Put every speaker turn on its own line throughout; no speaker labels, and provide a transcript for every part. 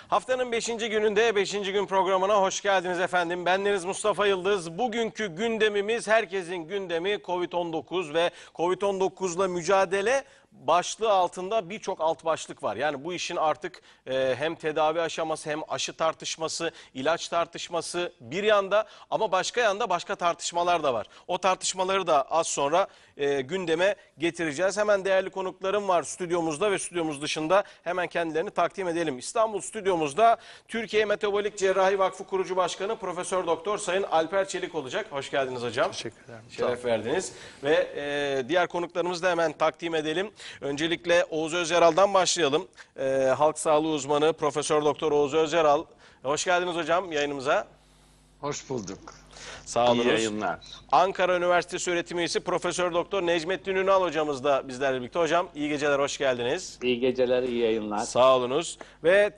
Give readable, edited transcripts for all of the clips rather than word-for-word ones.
Haftanın 5. gününde 5. gün programına hoş geldiniz efendim. Bendeniz Mustafa Yıldız. Bugünkü gündemimiz herkesin gündemi Covid-19 ve Covid-19'la mücadele başlığı altında birçok alt başlık var. Yani bu işin artık hem tedavi aşaması hem aşı tartışması, ilaç tartışması bir yanda ama başka yanda başka tartışmalar da var. O tartışmaları da az sonra gündeme getireceğiz. Hemen değerli konuklarım var stüdyomuzda ve stüdyomuz dışında, hemen kendilerini takdim edelim. İstanbul stüdyomuzda Türkiye Metabolik Cerrahi Vakfı Kurucu Başkanı Profesör Doktor Sayın Alper Çelik olacak. Hoş geldiniz hocam.
Teşekkür ederim.
Şeref verdiniz. Ve diğer konuklarımızı da hemen takdim edelim. Öncelikle Oğuz Özyaral'dan başlayalım. Halk sağlığı uzmanı Profesör Doktor Oğuz Özyaral. Hoş geldiniz hocam yayınımıza.
Hoş bulduk.
Sağ olun.
İyi yayınlar.
Ankara Üniversitesi öğretim üyesi Profesör Doktor Necmettin Ünal hocamız da bizlerle birlikte. Hocam iyi geceler, hoş geldiniz.
İyi geceler, iyi yayınlar.
Sağ olunuz. Ve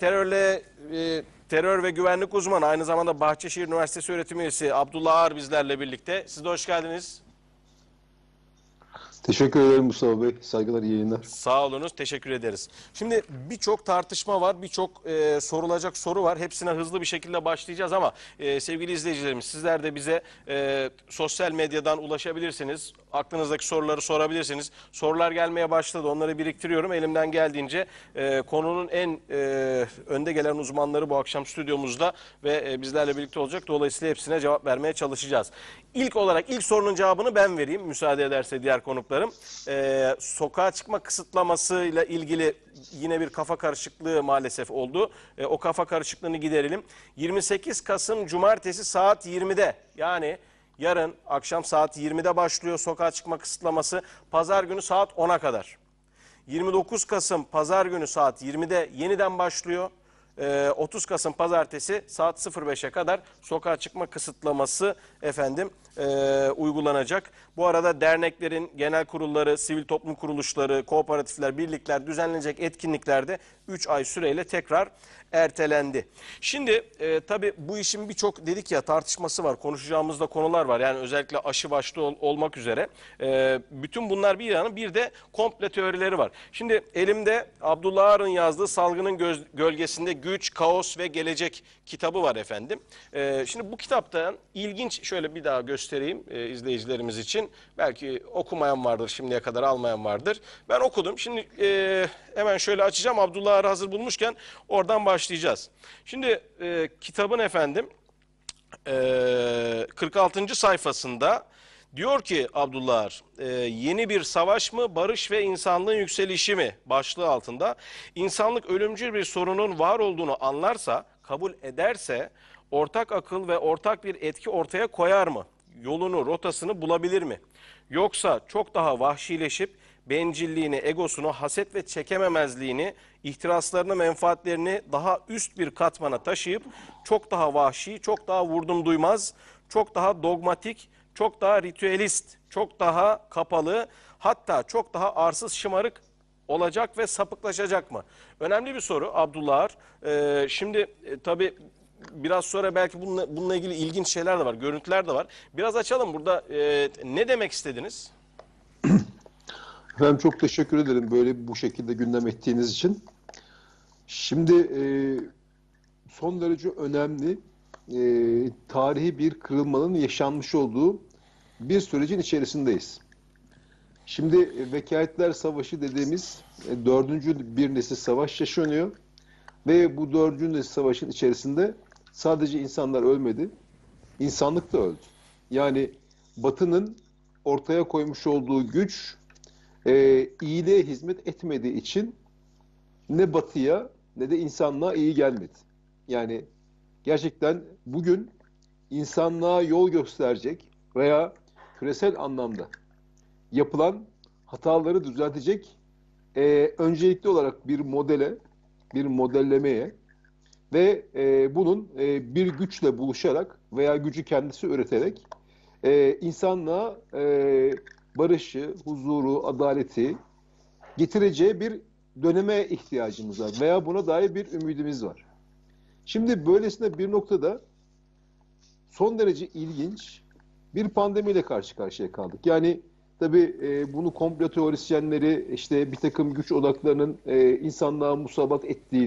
terör ve güvenlik uzmanı, aynı zamanda Bahçeşehir Üniversitesi öğretim üyesi Abdullah Ağar bizlerle birlikte. Siz de hoş geldiniz.
Teşekkür ederim Mustafa Bey. Saygılar, iyi yayınlar.
Sağ olunuz, teşekkür ederiz. Şimdi birçok tartışma var, birçok sorulacak soru var. Hepsine hızlı bir şekilde başlayacağız ama sevgili izleyicilerimiz, sizler de bize sosyal medyadan ulaşabilirsiniz. Aklınızdaki soruları sorabilirsiniz. Sorular gelmeye başladı, onları biriktiriyorum. Elimden geldiğince konunun en önde gelen uzmanları bu akşam stüdyomuzda ve bizlerle birlikte olacak. Dolayısıyla hepsine cevap vermeye çalışacağız. İlk olarak ilk sorunun cevabını ben vereyim, müsaade ederse diğer konuklarım. Sokağa çıkma kısıtlamasıyla ilgili yine bir kafa karışıklığı maalesef oldu. O kafa karışıklığını giderelim. 28 Kasım Cumartesi saat 20'de, yani yarın akşam saat 20'de başlıyor sokağa çıkma kısıtlaması. Pazar günü saat 10'a kadar. 29 Kasım Pazar günü saat 20'de yeniden başlıyor. 30 Kasım Pazartesi saat 05'e kadar sokağa çıkma kısıtlaması uygulanacak. Bu arada derneklerin genel kurulları, sivil toplum kuruluşları, kooperatifler, birlikler düzenlenecek etkinliklerde 3 ay süreyle tekrar ertelendi. Şimdi tabii bu işin birçok, dedik ya, tartışması var, konuşacağımız da konular var. Yani özellikle aşı başta olmak üzere. Bütün bunlar bir yana, bir de komple teorileri var. Şimdi elimde Abdullah Ağar'ın yazdığı Salgının Gölgesinde Güç, Kaos ve Gelecek kitabı var efendim. Şimdi bu kitaptan ilginç, şöyle bir daha göstereyim izleyicilerimiz için. Belki okumayan vardır, şimdiye kadar almayan vardır. Ben okudum. Şimdi hemen şöyle açacağım. Abdullah Ağar'ı hazır bulmuşken oradan başlayacağız. Şimdi kitabın 46. sayfasında diyor ki Abdullah Ağar, yeni bir savaş mı, barış ve insanlığın yükselişi mi başlığı altında, insanlık ölümcül bir sorunun var olduğunu anlarsa, kabul ederse, ortak akıl ve ortak bir etki ortaya koyar mı? Yolunu, rotasını bulabilir mi? Yoksa çok daha vahşileşip bencilliğini, egosunu, haset ve çekememezliğini, ihtiraslarını, menfaatlerini daha üst bir katmana taşıyıp çok daha vahşi, çok daha vurdum duymaz, çok daha dogmatik, çok daha ritüelist, çok daha kapalı, hatta çok daha arsız, şımarık olacak ve sapıklaşacak mı? Önemli bir soru Abdullah Ağar. Şimdi tabii biraz sonra belki bununla ilgili ilginç şeyler de var, görüntüler de var. Biraz açalım burada, ne demek istediniz?
Efendim çok teşekkür ederim böyle bu şekilde gündem ettiğiniz için. Şimdi son derece önemli, tarihi bir kırılmanın yaşanmış olduğu bir sürecin içerisindeyiz. Şimdi Vekaletler Savaşı dediğimiz dördüncü bir nesil savaş yaşanıyor. Ve bu dördüncü nesil savaşın içerisinde sadece insanlar ölmedi, insanlık da öldü. Yani Batı'nın ortaya koymuş olduğu güç iyiliğe hizmet etmediği için ne Batı'ya ne de insanlığa iyi gelmedi. Yani gerçekten bugün insanlığa yol gösterecek veya küresel anlamda yapılan hataları düzeltecek öncelikli olarak bir modele, bir modellemeye ve bunun bir güçle buluşarak veya gücü kendisi üreterek insanlığa barışı, huzuru, adaleti getireceği bir döneme ihtiyacımız var veya buna dair bir ümidimiz var. Şimdi böylesine bir noktada son derece ilginç bir pandemiyle karşı karşıya kaldık. Yani tabii bunu komplo teorisyenleri, işte bir takım güç odaklarının insanlığa musallat ettiğini,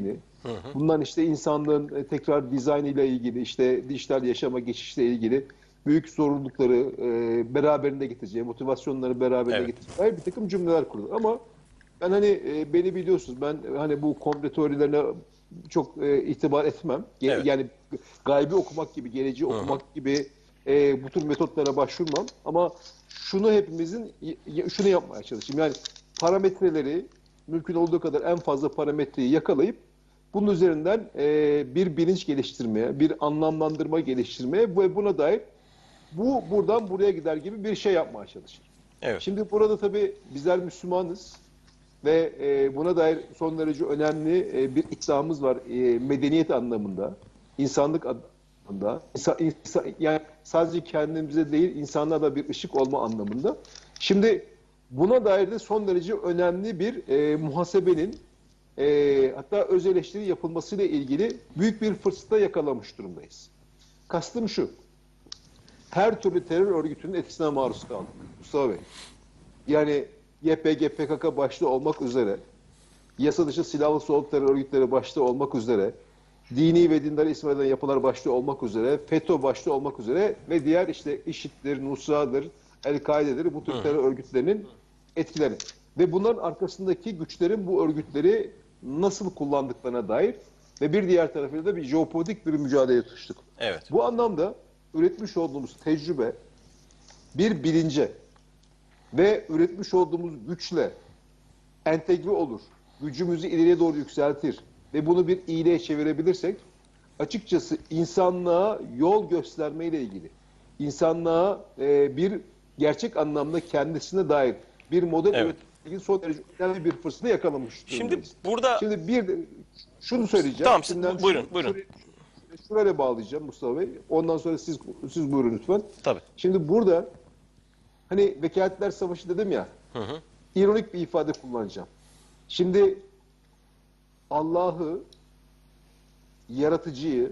Bundan işte insanlığın tekrar dizaynı ile ilgili, işte dijital yaşama geçişle ilgili büyük sorumlulukları beraberinde getireceği, motivasyonları beraberinde
Evet.
getireceği bir takım cümleler kurulur. Ama ben hani beni biliyorsunuz, ben hani bu komple teorilerine çok itibar etmem.
Evet.
Yani gaybi okumak gibi, geleceği okumak gibi bu tür metotlara başvurmam. Ama şunu hepimizin şunu yapmaya çalışayım. Yani parametreleri, mümkün olduğu kadar en fazla parametreyi yakalayıp bunun üzerinden bir bilinç geliştirmeye, bir anlamlandırma geliştirmeye ve buna dair bu buradan buraya gider gibi bir şey yapmaya çalışır.
Evet.
Şimdi burada tabii bizler Müslümanız ve buna dair son derece önemli bir iddiamız var medeniyet anlamında, insanlık anlamında, yani sadece kendimize değil insanlığa da bir ışık olma anlamında. Şimdi buna dair de son derece önemli bir muhasebenin hatta öz eleştiri yapılmasıyla ilgili büyük bir fırsata yakalamış durumdayız. Kastım şu, her türlü terör örgütünün etkisine maruz kaldık Mustafa Bey. Yani YPG, PKK başta olmak üzere, yasa dışı silahlı sol terör örgütleri başta olmak üzere, dini ve dindar ismi verilen yapılar başta olmak üzere, FETÖ başta olmak üzere ve diğer işte IŞİD'dir, Nusra'dır, El-Kaide'dir bu tür terör örgütlerinin etkileri. Ve bunların arkasındaki güçlerin bu örgütleri nasıl kullandıklarına dair ve bir diğer tarafıyla da bir jeopolitik bir mücadeleye tutuştuk.
Evet.
Bu anlamda üretmiş olduğumuz tecrübe bir bilince ve üretmiş olduğumuz güçle entegre olur, gücümüzü ileriye doğru yükseltir ve bunu bir iyiliğe çevirebilirsek, açıkçası insanlığa yol göstermeyle ilgili, insanlığa bir gerçek anlamda kendisine dair bir model
Evet.
üretmeyi son derece önemli bir fırsatı yakalamış
Şimdi
durumdayız.
burada
Şimdi bir de şunu söyleyeceğim.
Tamam,
Şimdiden
buyurun, buyurun.
Şuraya bağlayacağım Mustafa Bey. Ondan sonra siz buyurun lütfen.
Tabii.
Şimdi burada hani Vekaletler Savaşı dedim ya, ironik bir ifade kullanacağım. Şimdi Allah'ı, yaratıcıyı,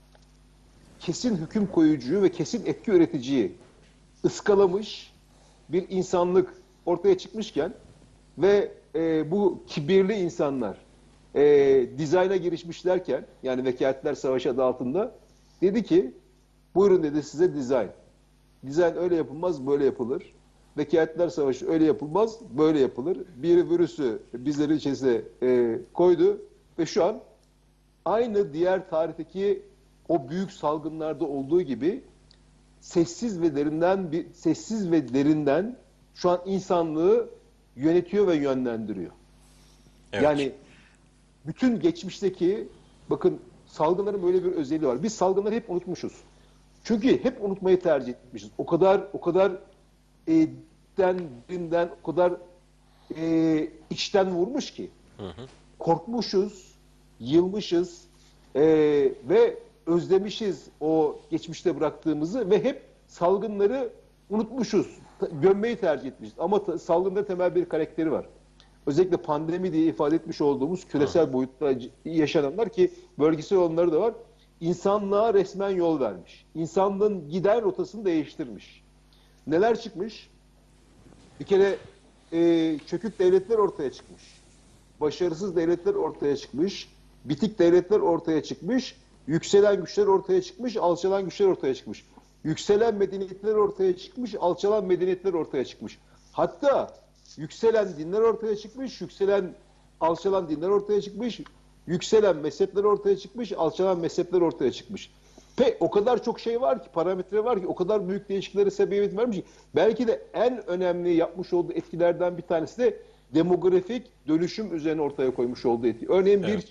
kesin hüküm koyucuyu ve kesin etki üreticiyi ıskalamış bir insanlık ortaya çıkmışken ve bu kibirli insanlar dizayna girişmişlerken, yani Vekaletler Savaşı adı altında, dedi ki buyurun dedi, size dizayn. Dizayn öyle yapılmaz, böyle yapılır. Vekaletler Savaşı öyle yapılmaz, böyle yapılır. Bir virüsü bizlerin içerisine koydu ve şu an aynı diğer tarihteki o büyük salgınlarda olduğu gibi sessiz ve derinden şu an insanlığı yönetiyor ve yönlendiriyor.
Evet.
Yani bütün geçmişteki, bakın, salgınların böyle bir özelliği var. Biz salgınları hep unutmuşuz. Çünkü hep unutmayı tercih etmişiz. O kadar derinden, o kadar içten vurmuş ki. Korkmuşuz, yılmışız ve özlemişiz o geçmişte bıraktığımızı ve hep salgınları unutmuşuz. Gömmeyi tercih etmişiz. Ama salgında temel bir karakteri var. Özellikle pandemi diye ifade etmiş olduğumuz küresel boyutta yaşananlar, ki bölgesel olanları da var, insanlığa resmen yol vermiş. İnsanlığın giden rotasını değiştirmiş. Neler çıkmış? Bir kere çökük devletler ortaya çıkmış. Başarısız devletler ortaya çıkmış. Bitik devletler ortaya çıkmış. Yükselen güçler ortaya çıkmış. Alçalan güçler ortaya çıkmış. Yükselen medeniyetler ortaya çıkmış. Alçalan medeniyetler ortaya çıkmış. Hatta yükselen dinler ortaya çıkmış. Alçalan dinler ortaya çıkmış. Yükselen mezhepler ortaya çıkmış. Alçalan mezhepler ortaya çıkmış. O kadar çok şey var ki, parametre var ki, o kadar büyük değişikliklere sebebiyet vermiş ki, belki de en önemli yapmış olduğu etkilerden bir tanesi de demografik dönüşüm üzerine ortaya koymuş olduğu etki. Örneğin bir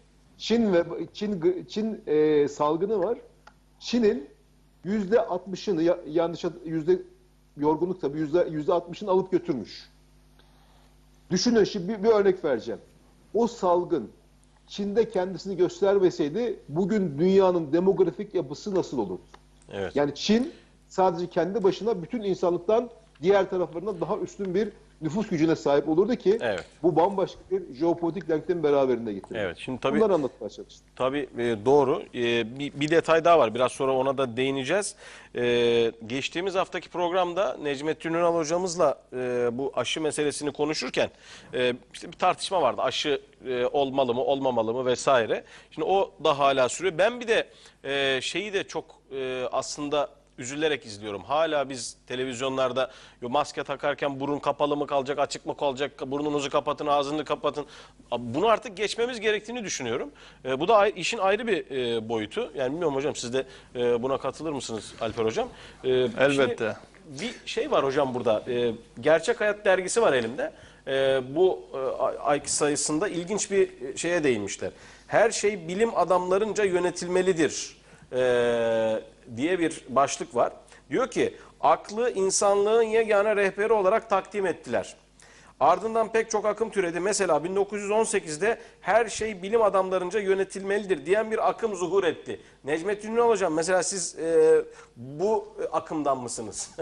Çin salgını var. Çin'in %60'ını yorgunluk tabii %60'ını alıp götürmüş. Düşünün, şimdi bir örnek vereceğim. O salgın Çin'de kendisini göstermeseydi bugün dünyanın demografik yapısı nasıl olur?
Evet.
Yani Çin sadece kendi başına bütün insanlıktan diğer taraflarından daha üstün bir nüfus gücüne sahip olurdu ki
Evet.
bu bambaşka bir jeopolitik denklem beraberinde getirir.
Evet. Şimdi tabii
Bunları anlatmaya çalıştım.
Tabii doğru. Bir detay daha var. Biraz sonra ona da değineceğiz. Geçtiğimiz haftaki programda Necmettin Ünal hocamızla bu aşı meselesini konuşurken işte bir tartışma vardı. Aşı olmalı mı, olmamalı mı vesaire. Şimdi o da hala sürüyor. Ben bir de şeyi de çok aslında üzülerek izliyorum. Hala biz televizyonlarda maske takarken burun kapalı mı kalacak, açık mı kalacak, burnunuzu kapatın, ağzını kapatın. Bunu artık geçmemiz gerektiğini düşünüyorum. Bu da işin ayrı bir boyutu. Yani bilmiyorum hocam, siz de buna katılır mısınız Alper hocam?
Elbette.
Şimdi bir şey var hocam burada. Gerçek Hayat dergisi var elimde. Bu ay sayısında ilginç bir şeye değinmişler. Her şey bilim adamlarınca yönetilmelidir diye bir başlık var. Diyor ki aklı insanlığın yegane rehberi olarak takdim ettiler. Ardından pek çok akım türedi. Mesela 1918'de her şey bilim adamlarınca yönetilmelidir diyen bir akım zuhur etti. Necmettin Ünal hocam, mesela siz bu akımdan mısınız?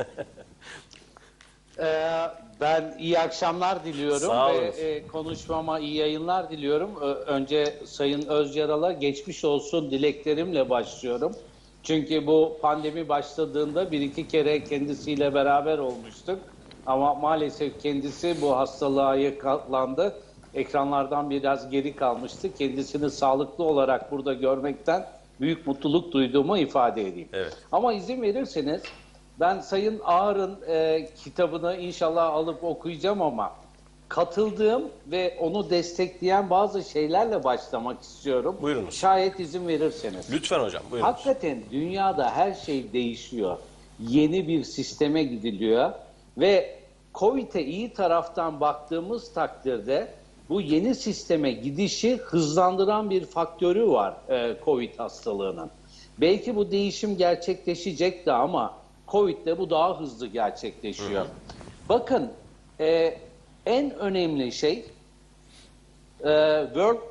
Ben iyi akşamlar diliyorum
Sağ olun.
ve konuşmama iyi yayınlar diliyorum. Önce Sayın Özyaral'a geçmiş olsun dileklerimle başlıyorum. Çünkü bu pandemi başladığında bir iki kere kendisiyle beraber olmuştuk. Ama maalesef kendisi bu hastalığa yakalandı. Ekranlardan biraz geri kalmıştı. Kendisini sağlıklı olarak burada görmekten büyük mutluluk duyduğumu ifade edeyim.
Evet.
Ama izin verirseniz ben Sayın Ağar'ın kitabını inşallah alıp okuyacağım ama katıldığım ve onu destekleyen bazı şeylerle başlamak istiyorum.
Buyurunuz.
Şayet izin verirseniz.
Lütfen hocam, buyurunuz.
Hakikaten dünyada her şey değişiyor. Yeni bir sisteme gidiliyor ve Covid'e iyi taraftan baktığımız takdirde bu yeni sisteme gidişi hızlandıran bir faktörü var Covid hastalığının. Belki bu değişim gerçekleşecekti ama Covid'de bu daha hızlı gerçekleşiyor. Bakın en önemli şey World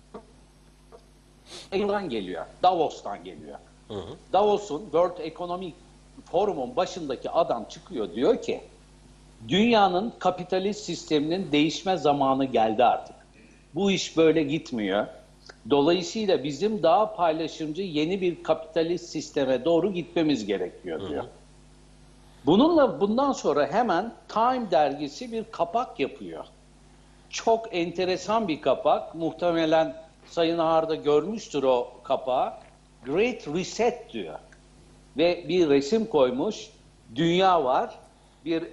Economic'ten geliyor. Davos'tan geliyor. Davos'un World Economic Forum'un başındaki adam çıkıyor, diyor ki dünyanın kapitalist sisteminin değişme zamanı geldi artık. Bu iş böyle gitmiyor. Dolayısıyla bizim daha paylaşımcı yeni bir kapitalist sisteme doğru gitmemiz gerekiyor diyor. Bundan sonra hemen Time dergisi bir kapak yapıyor. Çok enteresan bir kapak. Muhtemelen Sayın Ağar da görmüştür o kapağı. Great Reset diyor. Ve bir resim koymuş. Dünya var. Bir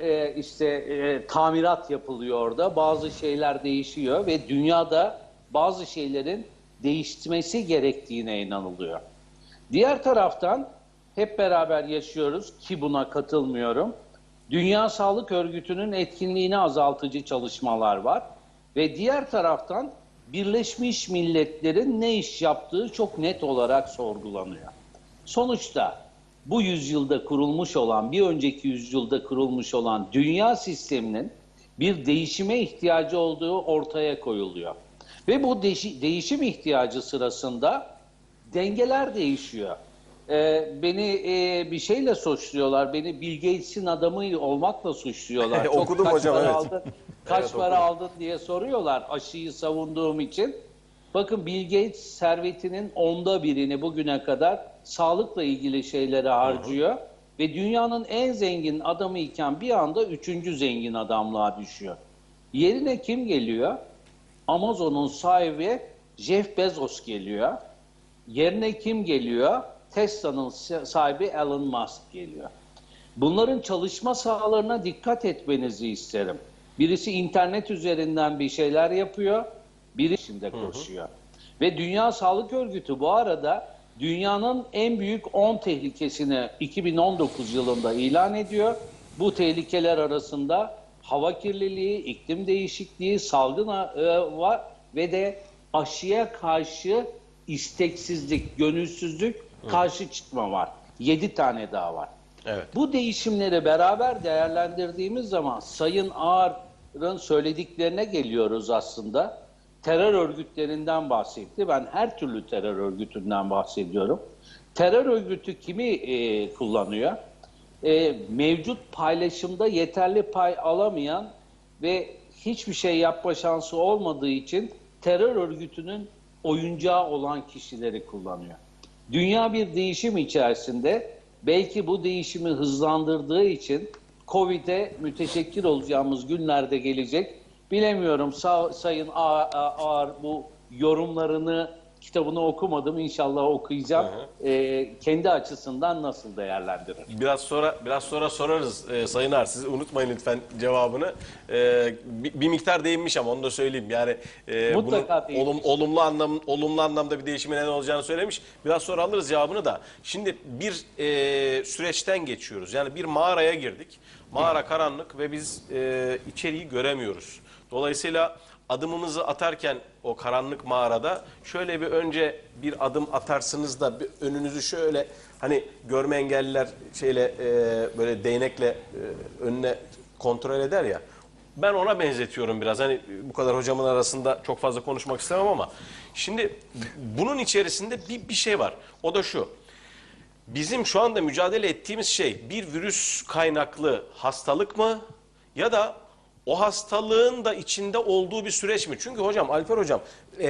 tamirat yapılıyor orada. Bazı şeyler değişiyor ve dünyada bazı şeylerin değişmesi gerektiğine inanılıyor. Diğer taraftan hep beraber yaşıyoruz ki buna katılmıyorum. Dünya Sağlık Örgütü'nün etkinliğini azaltıcı çalışmalar var. Ve diğer taraftan Birleşmiş Milletler'in ne iş yaptığı çok net olarak sorgulanıyor. Sonuçta bu yüzyılda kurulmuş olan, bir önceki yüzyılda kurulmuş olan dünya sisteminin bir değişime ihtiyacı olduğu ortaya koyuluyor. Ve bu değişim ihtiyacı sırasında dengeler değişiyor. Beni bir şeyle suçluyorlar. Beni Bill Gates'in adamı olmakla suçluyorlar.
Okudum
kaç
hocam,
para
evet.
aldın, kaç para aldın diye soruyorlar aşıyı savunduğum için. Bakın Bill Gates servetinin 1/10'ını bugüne kadar sağlıkla ilgili şeylere harcıyor. Ve dünyanın en zengin adamı iken bir anda 3. zengin adamlığa düşüyor. Yerine kim geliyor? Amazon'un sahibi Jeff Bezos geliyor. Yerine kim geliyor? Tesla'nın sahibi Elon Musk geliyor. Bunların çalışma sahalarına dikkat etmenizi isterim. Birisi internet üzerinden bir şeyler yapıyor, biri içinde koşuyor. Ve Dünya Sağlık Örgütü bu arada dünyanın en büyük 10 tehlikesini 2019 yılında ilan ediyor. Bu tehlikeler arasında hava kirliliği, iklim değişikliği, salgın var ve de aşıya karşı isteksizlik, gönülsüzlük, karşı çıkma var. 7 tane daha var.
Evet.
Bu değişimleri beraber değerlendirdiğimiz zaman Sayın Ağar'ın söylediklerine geliyoruz aslında. Terör örgütlerinden bahsetti. Ben her türlü terör örgütünden bahsediyorum. Terör örgütü kimi kullanıyor? mevcut paylaşımda yeterli pay alamayan ve hiçbir şey yapma şansı olmadığı için terör örgütünün oyuncağı olan kişileri kullanıyor. Dünya bir değişim içerisinde, belki bu değişimi hızlandırdığı için Covid'e müteşekkir olacağımız günlerde gelecek. Bilemiyorum, Sayın Ağar bu yorumlarını, kitabını okumadım, inşallah okuyacağım. Kendi açısından nasıl değerlendirir?
Biraz sonra sorarız Sayın Ar. Siz unutmayın lütfen cevabını. Bir miktar değinmiş ama onu da söyleyeyim. Yani
Mutlaka
bunun
değinmiş.
olumlu anlamda bir değişime neden olacağını söylemiş. Biraz sonra alırız cevabını da. Şimdi bir süreçten geçiyoruz. Yani bir mağaraya girdik. Mağara karanlık ve biz içeriği göremiyoruz. Dolayısıyla adımımızı atarken o karanlık mağarada şöyle bir önce bir adım atarsınız da bir önünüzü şöyle, hani görme engelliler şeyle böyle değnekle önüne kontrol eder ya. Ben ona benzetiyorum biraz. Hani bu kadar hocamın arasında çok fazla konuşmak istemem ama şimdi bunun içerisinde bir şey var. O da şu. Bizim şu anda mücadele ettiğimiz şey bir virüs kaynaklı hastalık mı ya da o hastalığın da içinde olduğu bir süreç mi? Çünkü hocam, Alper hocam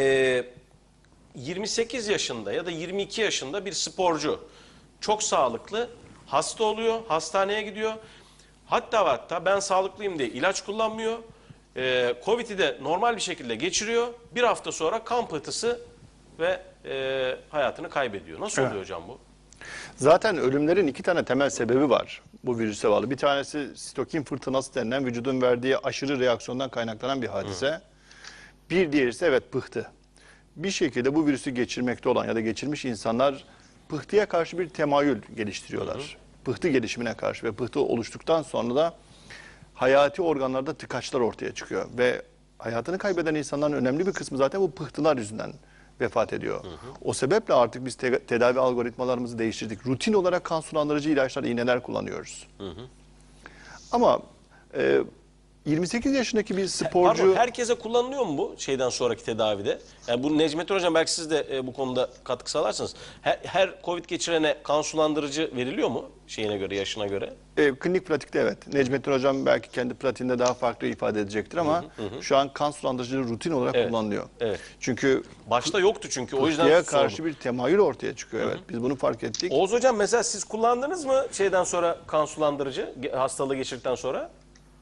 28 yaşında ya da 22 yaşında bir sporcu çok sağlıklı, hasta oluyor, hastaneye gidiyor. Hatta ben sağlıklıyım diye ilaç kullanmıyor. Covid'i de normal bir şekilde geçiriyor. Bir hafta sonra kan pıhtısı ve hayatını kaybediyor. Nasıl oluyor hocam bu?
Zaten ölümlerin iki tane temel sebebi var bu virüse bağlı. Bir tanesi sitokin fırtınası denilen vücudun verdiği aşırı reaksiyondan kaynaklanan bir hadise. Bir diğeri ise pıhtı. Bir şekilde bu virüsü geçirmekte olan ya da geçirmiş insanlar pıhtıya karşı bir temayül geliştiriyorlar. Pıhtı gelişimine karşı ve pıhtı oluştuktan sonra da hayati organlarda tıkaçlar ortaya çıkıyor. Ve hayatını kaybeden insanların önemli bir kısmı zaten bu pıhtılar yüzünden vefat ediyor. O sebeple artık biz tedavi algoritmalarımızı değiştirdik. Rutin olarak kan sulandırıcı ilaçlar, iğneler kullanıyoruz. Ama 28 yaşındaki bir sporcu...
Pardon, herkese kullanılıyor mu bu şeyden sonraki tedavide? Yani bu Necmettin Hocam, belki siz de bu konuda katkı sağlarsınız. Her Covid geçirene kan sulandırıcı veriliyor mu şeyine göre, yaşına göre?
Klinik pratikte evet. Necmettin Hocam belki kendi pratiğinde daha farklı ifade edecektir ama şu an kan sulandırıcı rutin olarak kullanılıyor.
Evet.
Çünkü
Başta yoktu çünkü, o yüzden
pıhtıya
sordum.
karşı bir temayül ortaya çıkıyor. Evet, biz bunu fark ettik.
Oğuz Hocam, mesela siz kullandınız mı şeyden sonra kan sulandırıcı hastalığı geçirdikten sonra?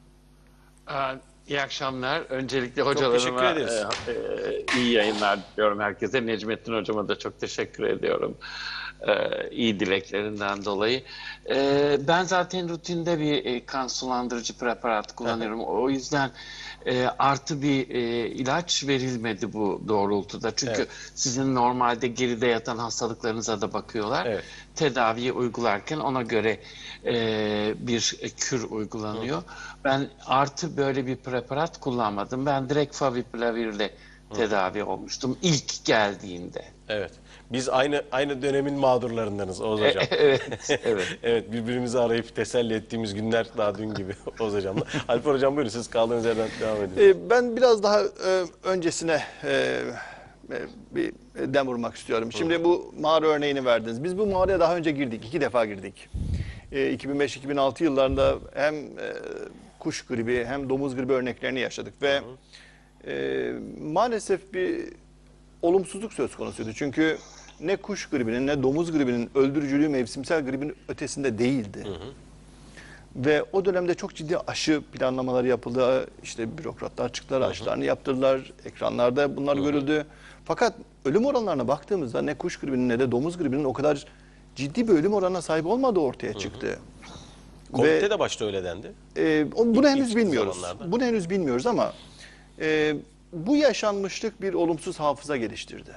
İyi akşamlar. Öncelikle
teşekkür
hocalarıma
ederiz.
iyi yayınlar diliyorum herkese. Necmettin hocama da çok teşekkür ediyorum. İyi dileklerinden dolayı. Ben zaten rutinde bir kan sulandırıcı preparat kullanıyorum. O yüzden artı bir ilaç verilmedi bu doğrultuda. Çünkü sizin normalde geride yatan hastalıklarınıza da bakıyorlar.
Evet.
Tedaviyi uygularken ona göre bir kür uygulanıyor. Ben artı böyle bir preparat kullanmadım. Ben direkt favipilavirle tedavi olmuştum ilk geldiğinde.
Evet. Biz aynı dönemin mağdurlarındanız Oğuz Hocam.
Evet, evet.
Evet, birbirimizi arayıp teselli ettiğimiz günler daha dün gibi Oğuz Hocam'la. Alper Hocam, buyurun, siz kaldığınız yerden devam edin.
Ben biraz daha öncesine bir dem vurmak istiyorum. Şimdi bu mağara örneğini verdiniz. Biz bu mağaraya daha önce girdik. 2 defa girdik. 2005-2006 yıllarında hem kuş gribi hem domuz gribi örneklerini yaşadık ve maalesef bir olumsuzluk söz konusuydu. Çünkü ne kuş gribinin ne domuz gribinin öldürücülüğü mevsimsel gribin ötesinde değildi. Ve o dönemde çok ciddi aşı planlamaları yapıldı. İşte bürokratlar çıktılar, aşılarını yaptırdılar. Ekranlarda bunlar görüldü. Fakat ölüm oranlarına baktığımızda ne kuş gribinin ne de domuz gribinin o kadar ciddi bir ölüm oranına sahip olmadığı ortaya çıktı.
Covid'de de başta öyle dendi.
Bunu henüz
ilk
bilmiyoruz.
zamanlarda.
Bunu henüz bilmiyoruz ama bu yaşanmışlık bir olumsuz hafıza geliştirdi.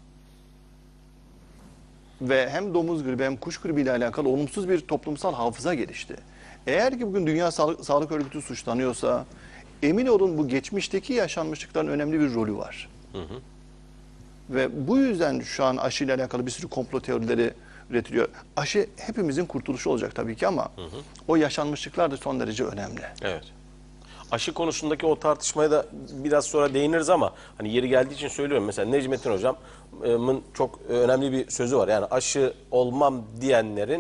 Ve hem domuz gribi hem kuş gribi ile alakalı olumsuz bir toplumsal hafıza gelişti. Eğer ki bugün Dünya Sağlık Örgütü suçlanıyorsa, emin olun bu geçmişteki yaşanmışlıkların önemli bir rolü var. Ve bu yüzden şu an aşı ile alakalı bir sürü komplo teorileri üretiliyor. Aşı hepimizin kurtuluşu olacak tabii ki ama o yaşanmışlıklar da son derece önemli.
Evet. Aşı konusundaki o tartışmaya da biraz sonra değiniriz ama hani yeri geldiği için söylüyorum. Mesela Necmettin Hocam'ın çok önemli bir sözü var. Yani aşı olmam diyenlerin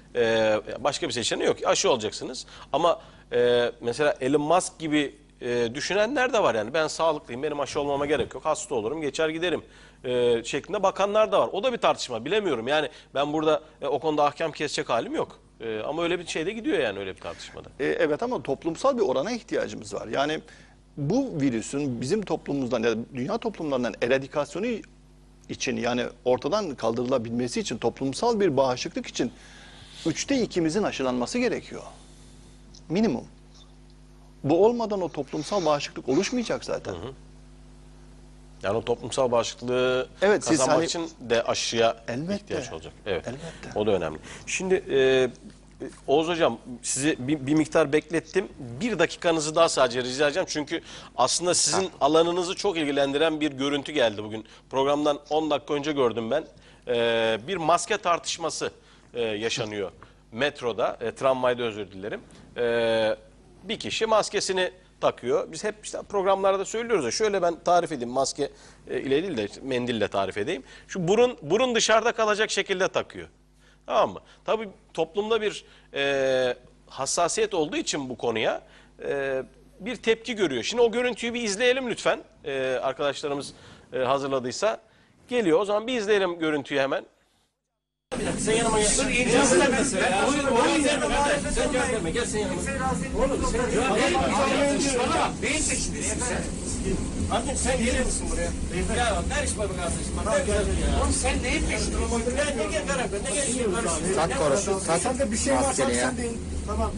Başka bir seçeneği yok. Aşı olacaksınız. Ama mesela Elon Musk gibi düşünenler de var. Yani ben sağlıklıyım, benim aşı olmama gerek yok. Hasta olurum, geçer giderim şeklinde bakanlar da var. O da bir tartışma. Bilemiyorum. Yani ben burada o konuda ahkam kesecek halim yok. Ama öyle bir şey de gidiyor yani öyle bir tartışmada.
Evet ama toplumsal bir orana ihtiyacımız var. Yani bu virüsün bizim toplumumuzdan ya da dünya toplumlarından eradikasyonu için yani ortadan kaldırılabilmesi için toplumsal bir bağışıklık için 2/3'ümüzün aşılanması gerekiyor. Minimum. Bu olmadan o toplumsal bağışıklık oluşmayacak zaten.
Yani o toplumsal bağışıklığı
Evet, siz
kazanmak
hani-
için de aşıya
Elbette.
ihtiyaç olacak. Evet.
Elbette.
O da önemli. Şimdi Oğuz Hocam sizi bir miktar beklettim. Bir dakikanızı daha sadece rica edeceğim. Çünkü aslında sizin alanınızı çok ilgilendiren bir görüntü geldi bugün. Programdan 10 dakika önce gördüm ben. Bir maske tartışması yaşanıyor metroda, tramvayda özür dilerim. Bir kişi maskesini takıyor. Biz hep işte programlarda söylüyoruz ya şöyle ben tarif edeyim maske ile değil de işte mendille tarif edeyim. Şu burun dışarıda kalacak şekilde takıyor. Tamam mı? Tabii toplumda bir hassasiyet olduğu için bu konuya bir tepki görüyor. Şimdi o görüntüyü bir izleyelim lütfen. Arkadaşlarımız hazırladıysa. Geliyor. O zaman bir izleyelim görüntüyü hemen. Sen yanıma gel. Dur incelesin mesela. Oyun üzerine kardeş. Sen cevap verme. Gel sen yanıma. Oğlum sen cevap verme. Beyin çeşitlisin sen. Artık sen gelir misin buraya? Ya karışma be kardeşim. Bak gel ya. Oğlum sen neyin peşinde? Ne gel beraber. Ne gel karışma.
Tak korusun. Sen de bir şey varsa sen de tamam.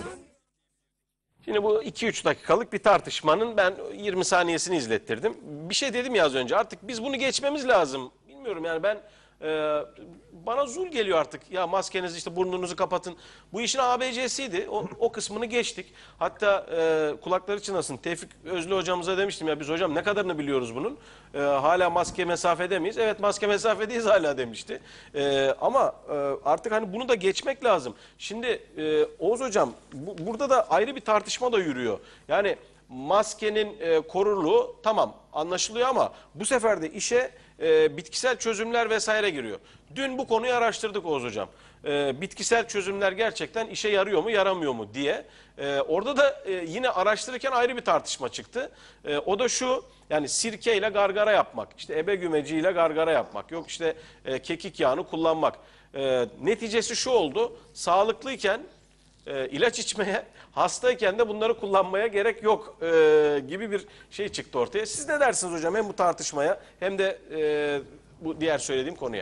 Şimdi bu 2-3 dakikalık bir tartışmanın ben 20 saniyesini izlettirdim. Bir şey dedim ya az önce artık biz bunu geçmemiz lazım. Bilmiyorum yani ben bana zul geliyor artık. Ya maskenizi işte burnunuzu kapatın. Bu işin ABC'siydi. O kısmını geçtik. Hatta kulakları çınlasın. Tevfik Özlü hocamıza demiştim ya biz hocam ne kadarını biliyoruz bunun. Hala maske mesafede miyiz? Evet maske mesafedeyiz hala demişti. Ama artık hani bunu da geçmek lazım. Şimdi Oğuz hocam burada da ayrı bir tartışma da yürüyor. Yani maskenin korurluğu tamam anlaşılıyor ama bu sefer de işe bitkisel çözümler vesaire giriyor. Dün bu konuyu araştırdık Oğuz hocam. Bitkisel çözümler gerçekten işe yarıyor mu yaramıyor mu diye. Orada da yine araştırırken ayrı bir tartışma çıktı. O da şu yani sirkeyle gargara yapmak, işte ebe gümeciyle gargara yapmak, yok işte kekik yağını kullanmak. Neticesi şu oldu, sağlıklıyken ilaç içmeye, hastayken de bunları kullanmaya gerek yok gibi bir şey çıktı ortaya. Siz ne dersiniz hocam hem bu tartışmaya hem de bu diğer söylediğim konuya?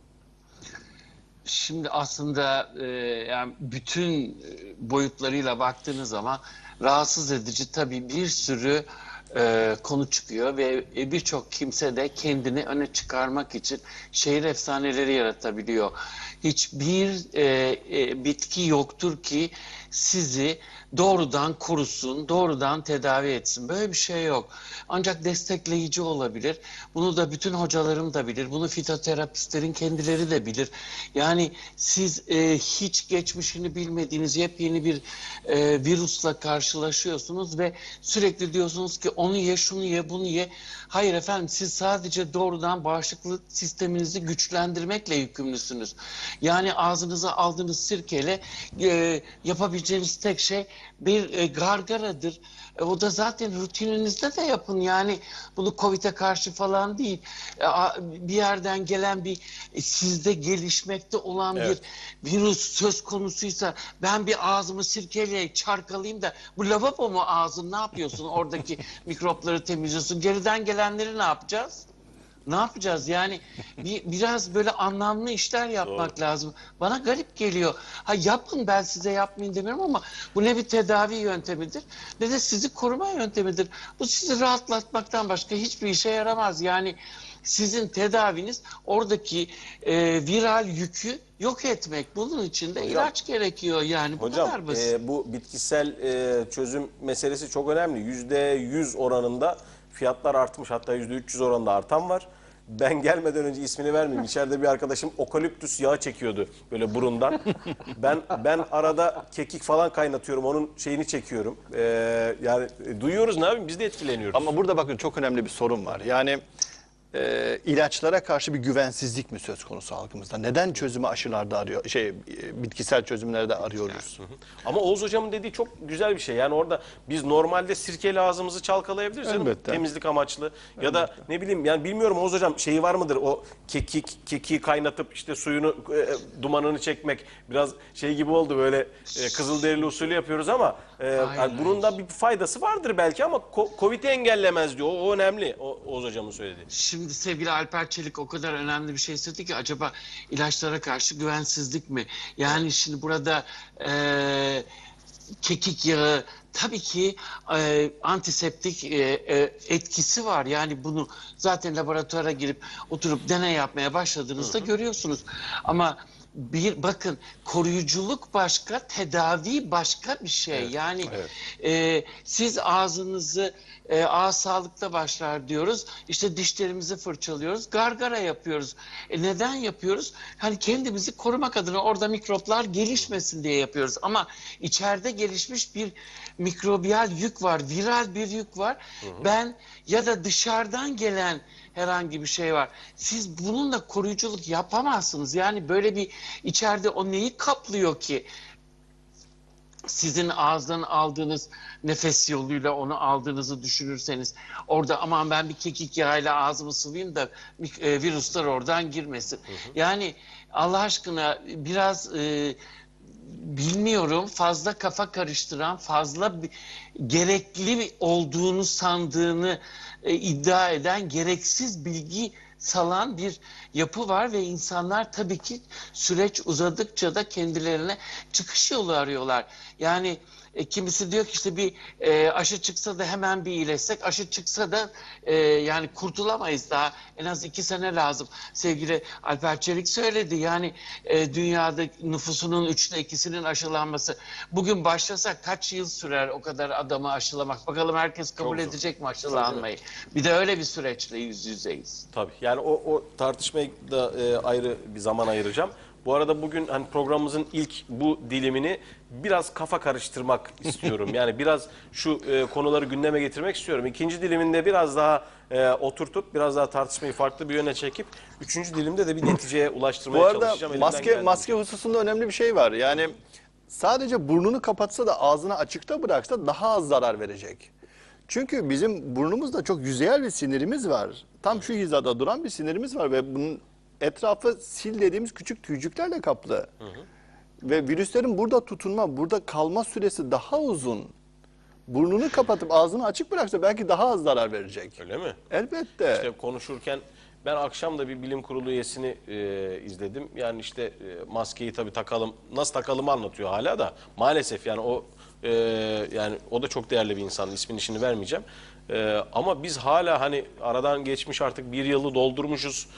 Şimdi aslında yani bütün boyutlarıyla baktığınız zaman rahatsız edici tabii bir sürü konu çıkıyor ve birçok kimse de kendini öne çıkarmak için şehir efsaneleri yaratabiliyor. Hiçbir bitki yoktur ki sizi doğrudan korusun, doğrudan tedavi etsin. Böyle bir şey yok. Ancak destekleyici olabilir. Bunu da bütün hocalarım da bilir. Bunu fitoterapistlerin kendileri de bilir. Yani siz hiç geçmişini bilmediğiniz yepyeni bir virüsle karşılaşıyorsunuz ve sürekli diyorsunuz ki onu ye, şunu ye, bunu ye. Hayır efendim siz sadece doğrudan bağışıklık sisteminizi güçlendirmekle yükümlüsünüz. Yani ağzınıza aldığınız sirkeyle yapabileceğiniz tek şey bir gargaradır. O da zaten rutininizde de yapın. Yani bunu Covid'e karşı falan değil. Bir yerden gelen bir sizde gelişmekte olan
Evet.
bir virüs söz konusuysa ben bir ağzımı sirkeyle çarkalayayım da bu lavabo mu ağzın ne yapıyorsun? Oradaki mikropları temizliyorsun. Geriden gelenleri ne yapacağız? Ne yapacağız? Yani biraz böyle anlamlı işler yapmak lazım. Bana garip geliyor. Ha yapın ben size yapmayın demiyorum ama bu ne bir tedavi yöntemidir ne de sizi koruma yöntemidir. Bu sizi rahatlatmaktan başka hiçbir işe yaramaz. Yani sizin tedaviniz oradaki viral yükü yok etmek. Bunun için de ilaç gerekiyor yani bu
Hocam
kadar basit.
bu bitkisel çözüm meselesi çok önemli. %100 oranında fiyatlar artmış hatta %300 oranında artan var. Ben gelmeden önce ismini vermeyeyim. İçeride bir arkadaşım okaliptüs yağı çekiyordu böyle burundan. Ben arada kekik falan kaynatıyorum. Onun şeyini çekiyorum. Yani duyuyoruz ne yapayım biz de etkileniyoruz.
Ama burada bakın çok önemli bir sorun var. Yani ilaçlara karşı bir güvensizlik mi söz konusu halkımızda? Neden çözümü aşılarda arıyor, bitkisel çözümlerde arıyoruz?
Ama Oğuz Hocam'ın dediği çok güzel bir şey. Yani orada biz normalde sirkeyle ağzımızı çalkalayabiliriz canım.
Elbette.
Temizlik amaçlı. Ya da ne bileyim, yani bilmiyorum Oğuz Hocam, şeyi var mıdır? O kekiği kaynatıp işte suyunu, dumanını çekmek. Biraz şey gibi oldu, böyle Kızılderili usulü yapıyoruz ama yani bunun da bir faydası vardır belki ama Covid'i engellemez diyor. O önemli. Oğuz Hocam'ın söylediği.
Şimdi sevgili Alper Çelik o kadar önemli bir şey söyledi ki, acaba ilaçlara karşı güvensizlik mi? Yani şimdi burada kekik yağı tabii ki antiseptik etkisi var. Yani bunu zaten laboratuvara girip oturup deney yapmaya başladığınızda görüyorsunuz. Ama bir bakın, koruyuculuk başka, tedavi başka bir şey. Yani siz ağzınızı ağız sağlıkta başlar diyoruz. İşte dişlerimizi fırçalıyoruz, gargara yapıyoruz. Neden yapıyoruz? Hani kendimizi korumak adına, orada mikroplar gelişmesin diye yapıyoruz. Ama içeride gelişmiş bir mikrobiyal yük var, viral bir yük var. Ben ya da dışarıdan gelen herhangi bir şey var. Siz bununla koruyuculuk yapamazsınız. Yani böyle bir içeride o neyi kaplıyor ki? Sizin ağızdan aldığınız nefes yoluyla onu aldığınızı düşünürseniz, orada aman ben bir kekik yağıyla ağzımı sıvayım da virüsler oradan girmesin. Yani Allah aşkına biraz bilmiyorum, fazla kafa karıştıran, fazla gerekli olduğunu sandığını iddia eden, gereksiz bilgi salan bir yapı var ve insanlar tabii ki süreç uzadıkça da kendilerine çıkış yolu arıyorlar. Yani kimisi diyor ki işte bir aşı çıksa da hemen bir iyileşsek, aşı çıksa da yani kurtulamayız, daha en az 2 sene lazım. Sevgili Alper Çelik söyledi, yani dünyada nüfusunun 3'te 2'sinin aşılanması. Bugün başlasak kaç yıl sürer o kadar adamı aşılamak? Bakalım herkes kabul edecek mi aşılanmayı? Bir de öyle bir süreçle yüz yüzeyiz.
Tabii, yani o tartışmaya da ayrı bir zaman ayıracağım. Bu arada bugün hani programımızın ilk bu dilimini biraz kafa karıştırmak istiyorum. Yani biraz şu konuları gündeme getirmek istiyorum. İkinci diliminde biraz daha oturtup biraz daha tartışmayı farklı bir yöne çekip üçüncü dilimde de bir neticeye ulaştırmaya
Bu arada
çalışacağım. Elimden
maske hususunda önemli bir şey var. Yani sadece burnunu kapatsa da ağzını açıkta bıraksa daha az zarar verecek. Çünkü bizim burnumuzda çok yüzeyel bir sinirimiz var. Tam şu hizada duran bir sinirimiz var ve bunun etrafı sil dediğimiz küçük tüycüklerle kaplı. Ve virüslerin burada tutunma, burada kalma süresi daha uzun. Burnunu kapatıp ağzını açık bıraksa belki daha az zarar verecek.
Öyle mi?
Elbette.
İşte konuşurken ben akşam da bir bilim kurulu üyesini izledim. Yani işte maskeyi tabii takalım, nasıl takalım anlatıyor hala da. Maalesef yani yani o da çok değerli bir insan. İsmini şimdi vermeyeceğim. Ama biz hala hani aradan geçmiş artık 1 yılı doldurmuşuz.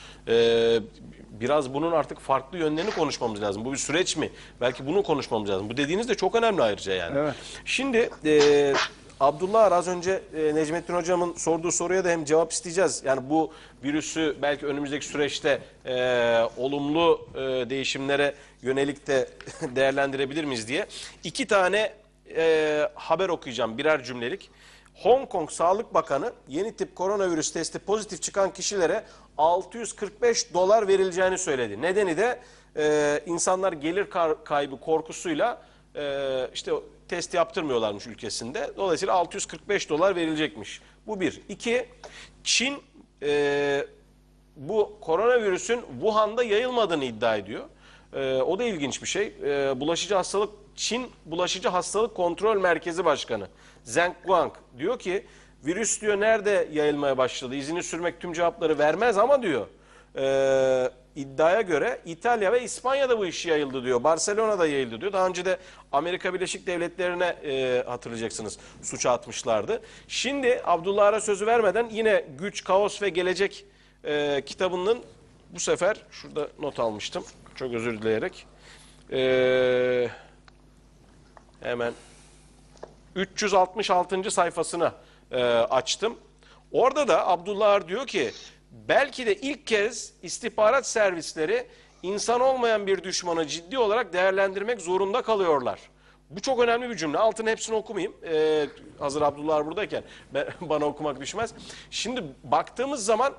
Biraz bunun artık farklı yönlerini konuşmamız lazım. Bu bir süreç mi? Belki bunu konuşmamız lazım. Bu dediğiniz de çok önemli ayrıca yani.
Evet.
Şimdi Abdullah az önce Necmettin Hocam'ın sorduğu soruya da hem cevap isteyeceğiz. Yani bu virüsü belki önümüzdeki süreçte olumlu değişimlere yönelik de değerlendirebilir miyiz diye. 2 tane haber okuyacağım birer cümlelik. Hong Kong Sağlık Bakanı yeni tip koronavirüs testi pozitif çıkan kişilere $645 verileceğini söyledi. Nedeni de insanlar gelir kaybı korkusuyla işte test yaptırmıyorlarmış ülkesinde. Dolayısıyla $645 verilecekmiş. Bu bir. 2, Çin bu koronavirüsün Wuhan'da yayılmadığını iddia ediyor. O da ilginç bir şey. Çin Bulaşıcı Hastalık Kontrol Merkezi Başkanı Zheng Guang diyor ki virüs diyor nerede yayılmaya başladı? İzini sürmek tüm cevapları vermez ama diyor iddiaya göre İtalya ve İspanya'da bu iş yayıldı diyor. Barcelona'da yayıldı diyor. Daha önce de Amerika Birleşik Devletleri'ne hatırlayacaksınız suça atmışlardı. Şimdi Abdullah'a sözü vermeden yine Güç, Kaos ve Gelecek kitabının bu sefer şurada not almıştım. Çok özür dileyerek. Hemen 366. sayfasını açtım. Orada da Abdullah diyor ki belki de ilk kez istihbarat servisleri insan olmayan bir düşmanı ciddi olarak değerlendirmek zorunda kalıyorlar. Bu çok önemli bir cümle. Altını hepsini okumayayım. Hazır Abdullah buradayken bana okumak düşmez. Şimdi baktığımız zaman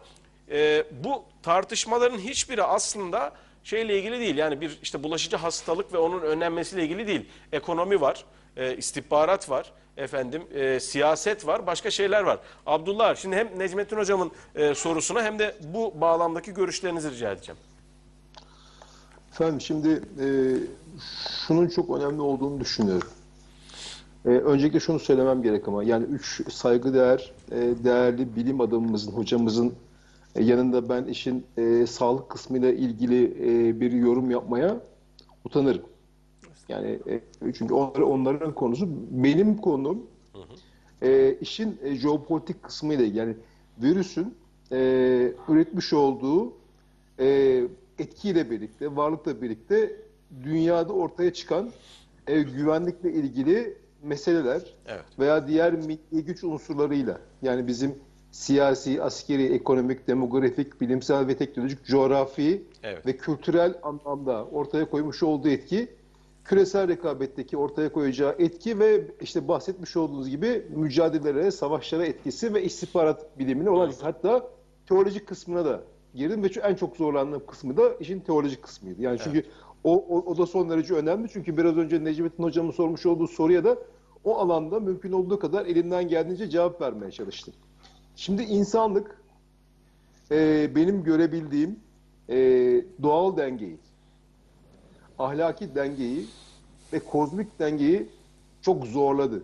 Bu tartışmaların hiçbiri aslında şeyle ilgili değil. Yani bir işte bulaşıcı hastalık ve onun önlenmesiyle ilgili değil. Ekonomi var, istihbarat var, efendim siyaset var, başka şeyler var. Abdullah, şimdi hem Necmettin Hocam'ın sorusuna hem de bu bağlamdaki görüşlerinizi rica edeceğim.
Efendim şimdi şunun çok önemli olduğunu düşünüyorum. Öncelikle şunu söylemem gerek ama yani üç saygıdeğer, değerli bilim adamımızın, hocamızın yanında ben işin sağlık kısmıyla ilgili bir yorum yapmaya utanırım. Yani çünkü onların konusu, benim konum işin jeopolitik kısmıyla ilgili. Yani virüsün üretmiş olduğu etkiyle birlikte, varlıkla birlikte dünyada ortaya çıkan güvenlikle ilgili meseleler
Evet.
veya diğer milli güç unsurlarıyla, yani bizim siyasi, askeri, ekonomik, demografik, bilimsel ve teknolojik, coğrafi
Evet.
ve kültürel anlamda ortaya koymuş olduğu etki, küresel rekabetteki ortaya koyacağı etki ve işte bahsetmiş olduğunuz gibi mücadelelere, savaşlara etkisi ve istihbarat bilimine olan, hatta teolojik kısmına da girdim ve en çok zorlandığım kısmı da işin teolojik kısmıydı. Yani çünkü o da son derece önemli. Çünkü biraz önce Necmettin Hocam'ın sormuş olduğu soruya da o alanda mümkün olduğu kadar elimden geldiğince cevap vermeye çalıştım. Şimdi insanlık benim görebildiğim doğal dengeyi, ahlaki dengeyi ve kozmik dengeyi çok zorladı.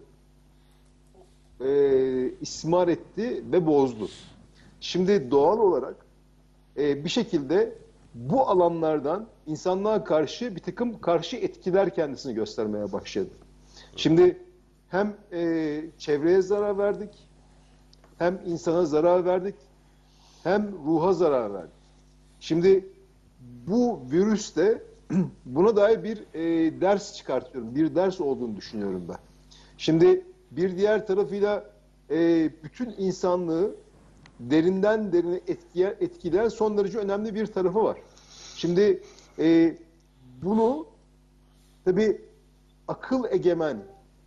İstismar etti ve bozdu. Şimdi doğal olarak bir şekilde bu alanlardan insanlığa karşı bir takım karşı etkiler kendisini göstermeye başladı. Şimdi hem çevreye zarar verdik, hem insana zarar verdik, hem ruha zarar verdik. Şimdi bu virüs de buna dair bir ders çıkartıyorum. Bir ders olduğunu düşünüyorum ben. Şimdi bir diğer tarafıyla bütün insanlığı derinden derine etkileyen son derece önemli bir tarafı var. Şimdi bunu tabii akıl egemen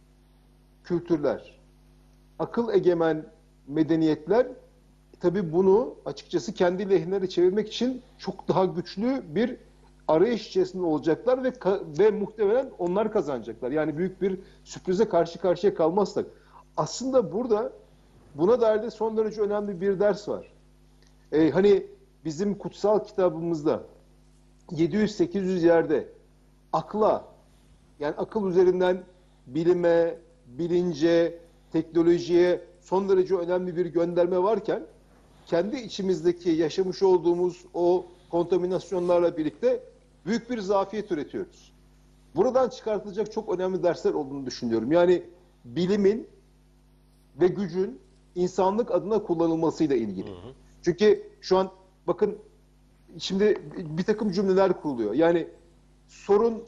kültürler, akıl egemen medeniyetler tabii bunu açıkçası kendi lehine çevirmek için çok daha güçlü bir arayış içerisinde olacaklar ve muhtemelen onlar kazanacaklar. Yani büyük bir sürprize karşı karşıya kalmazsak. Aslında burada buna dair de son derece önemli bir ders var. Hani bizim kutsal kitabımızda 700-800 yerde akla, yani akıl üzerinden bilime, bilince, teknolojiye son derece önemli bir gönderme varken kendi içimizdeki yaşamış olduğumuz o kontaminasyonlarla birlikte büyük bir zafiyet üretiyoruz. Buradan çıkartılacak çok önemli dersler olduğunu düşünüyorum. Yani bilimin ve gücün insanlık adına kullanılmasıyla ilgili. Çünkü şu an bakın şimdi bir takım cümleler kuruluyor. Yani sorun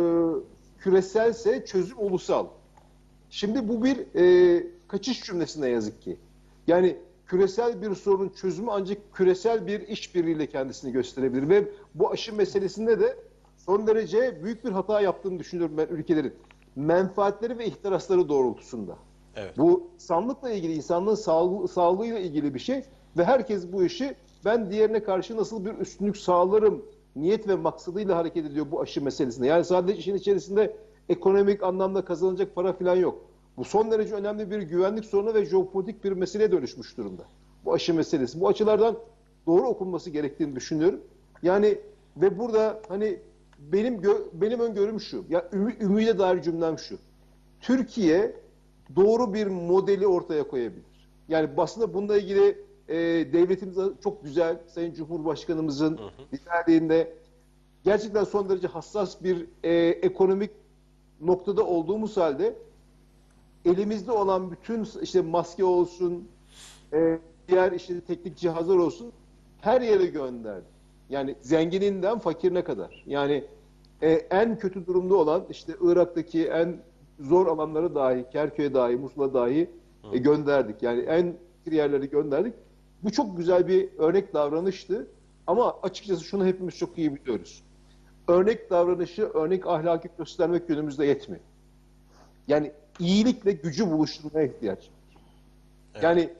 küreselse çözüm ulusal. Şimdi bu bir kaçış cümlesi ne yazık ki. Yani küresel bir sorunun çözümü ancak küresel bir işbirliğiyle kendisini gösterebilir ve bu aşı meselesinde de son derece büyük bir hata yaptığını düşünüyorum ben ülkelerin. Menfaatleri ve ihtirasları doğrultusunda.
Evet.
Bu insanlıkla ilgili, insanlığın sağlığıyla ilgili bir şey ve herkes bu işi ben diğerine karşı nasıl bir üstünlük sağlarım niyet ve maksadıyla hareket ediyor bu aşı meselesinde. Yani sadece işin içerisinde ekonomik anlamda kazanacak para falan yok. Bu son derece önemli bir güvenlik sorunu ve jeopolitik bir meseleye dönüşmüş durumda. Bu aşı meselesi. Bu açılardan doğru okunması gerektiğini düşünüyorum. Yani ve burada hani benim öngörüm şu. Ya ümide dair cümlem şu. Türkiye doğru bir modeli ortaya koyabilir. Yani aslında bununla ilgili devletimiz çok güzel, Sayın Cumhurbaşkanımızın liderliğinde gerçekten son derece hassas bir ekonomik noktada olduğumuz halde elimizde olan bütün işte maske olsun, diğer işte teknik cihazlar olsun her yere gönderdi. Yani zengininden fakirine kadar. Yani en kötü durumda olan işte Irak'taki en zor alanları dahi, Kerkük'e dahi, Musul'a dahi gönderdik. Yani en fakir yerleri gönderdik. Bu çok güzel bir örnek davranıştı. Ama açıkçası şunu hepimiz çok iyi biliyoruz. Örnek davranışı, örnek ahlaki göstermek günümüzde yetmiyor. Yani iyilikle gücü buluşturmaya ihtiyaç var.
Evet.
Yani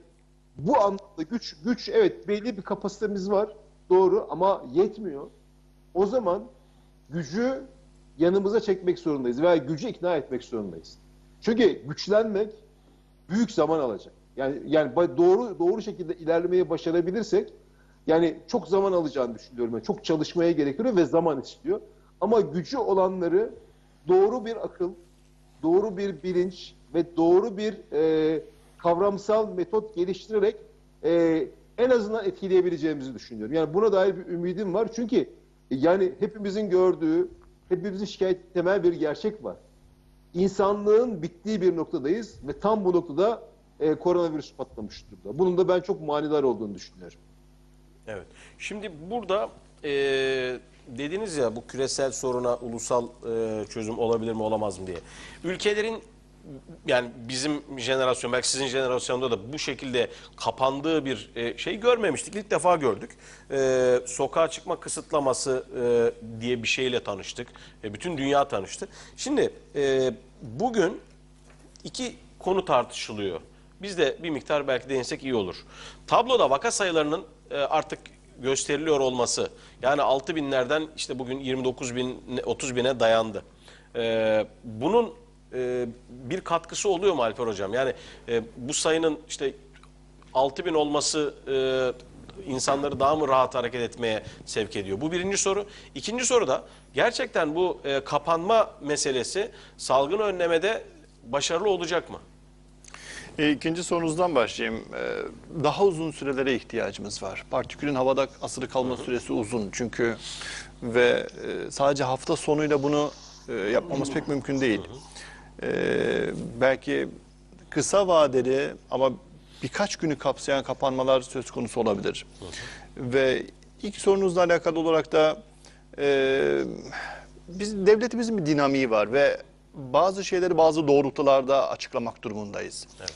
Bu anlamda güç evet belli bir kapasitemiz var. Doğru ama yetmiyor. O zaman gücü yanımıza çekmek zorundayız veya gücü ikna etmek zorundayız. Çünkü güçlenmek büyük zaman alacak. Yani doğru şekilde ilerlemeyi başarabilirsek yani çok zaman alacağını düşünüyorum. Yani çok çalışmaya gerekiyor ve zaman istiyor. Ama gücü olanları doğru bir akıl, doğru bir bilinç ve doğru bir kavramsal metot geliştirerek en azından etkileyebileceğimizi düşünüyorum. Yani buna dair bir ümidim var. Çünkü yani hepimizin gördüğü, hepimizin şikayet temel bir gerçek var. İnsanlığın bittiği bir noktadayız ve tam bu noktada koronavirüs patlamış durumda. Bunun da ben çok manidar olduğunu düşünüyorum.
Evet. Şimdi burada dediniz ya bu küresel soruna ulusal çözüm olabilir mi olamaz mı diye. Ülkelerin yani bizim jenerasyon belki sizin jenerasyonda da bu şekilde kapandığı bir şey görmemiştik. İlk defa gördük. Sokağa çıkma kısıtlaması diye bir şeyle tanıştık. Bütün dünya tanıştı. Şimdi bugün iki konu tartışılıyor. Biz de bir miktar belki değinsek iyi olur. Tabloda vaka sayılarının artık gösteriliyor olması. Yani 6 binlerden işte bugün 29 bin, 30 bine dayandı. Bunun bir katkısı oluyor mu Alper Hocam? Yani bu sayının işte 6 bin olması insanları daha mı rahat hareket etmeye sevk ediyor? Bu birinci soru. İkinci soru da gerçekten bu kapanma meselesi salgını önlemede başarılı olacak mı?
İkinci sorunuzdan başlayayım. Daha uzun sürelere ihtiyacımız var. Partikülün havada asılı kalma süresi uzun çünkü ve sadece hafta sonuyla bunu yapmamız pek mümkün değil. Belki kısa vadeli ama birkaç günü kapsayan kapanmalar söz konusu olabilir. Ve ilk sorunuzla alakalı olarak da devletimizin bir dinamiği var ve bazı şeyleri bazı doğrultularda açıklamak durumundayız. Evet.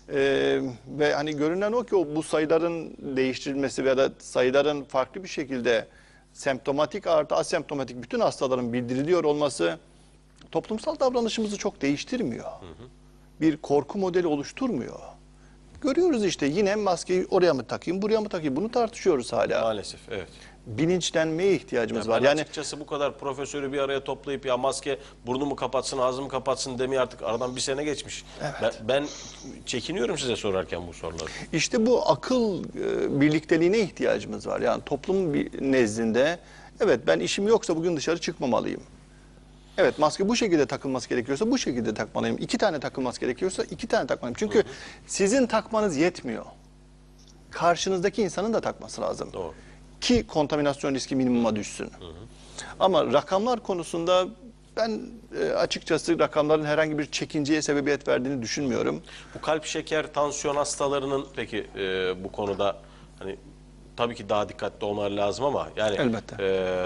Ve hani görünen o ki bu sayıların değiştirilmesi veya da sayıların farklı bir şekilde semptomatik artı asemptomatik bütün hastaların bildiriliyor olması toplumsal davranışımızı çok değiştirmiyor. Bir korku modeli oluşturmuyor. Görüyoruz işte yine maskeyi oraya mı takayım, buraya mı takayım bunu tartışıyoruz hala.
Maalesef evet.
Bilinçlenmeye ihtiyacımız var.
Ben
Yani
açıkçası bu kadar profesörü bir araya toplayıp ya maske burnumu kapatsın, ağzımı kapatsın demeye artık aradan bir sene geçmiş.
Evet.
Ben çekiniyorum size sorarken bu soruları.
İşte bu akıl birlikteliğine ihtiyacımız var. Yani toplum nezdinde evet ben işim yoksa bugün dışarı çıkmamalıyım. Evet maske bu şekilde takılması gerekiyorsa bu şekilde takmalıyım. 2 tane takılması gerekiyorsa 2 tane takmalıyım. Çünkü sizin takmanız yetmiyor. Karşınızdaki insanın da takması lazım.
Doğru.
Ki kontaminasyon riski minimuma düşsün. Ama rakamlar konusunda ben açıkçası rakamların herhangi bir çekinceye sebebiyet verdiğini düşünmüyorum.
Bu kalp, şeker, tansiyon hastalarının peki bu konuda hani tabii ki daha dikkatli olmaları lazım ama yani
Elbette.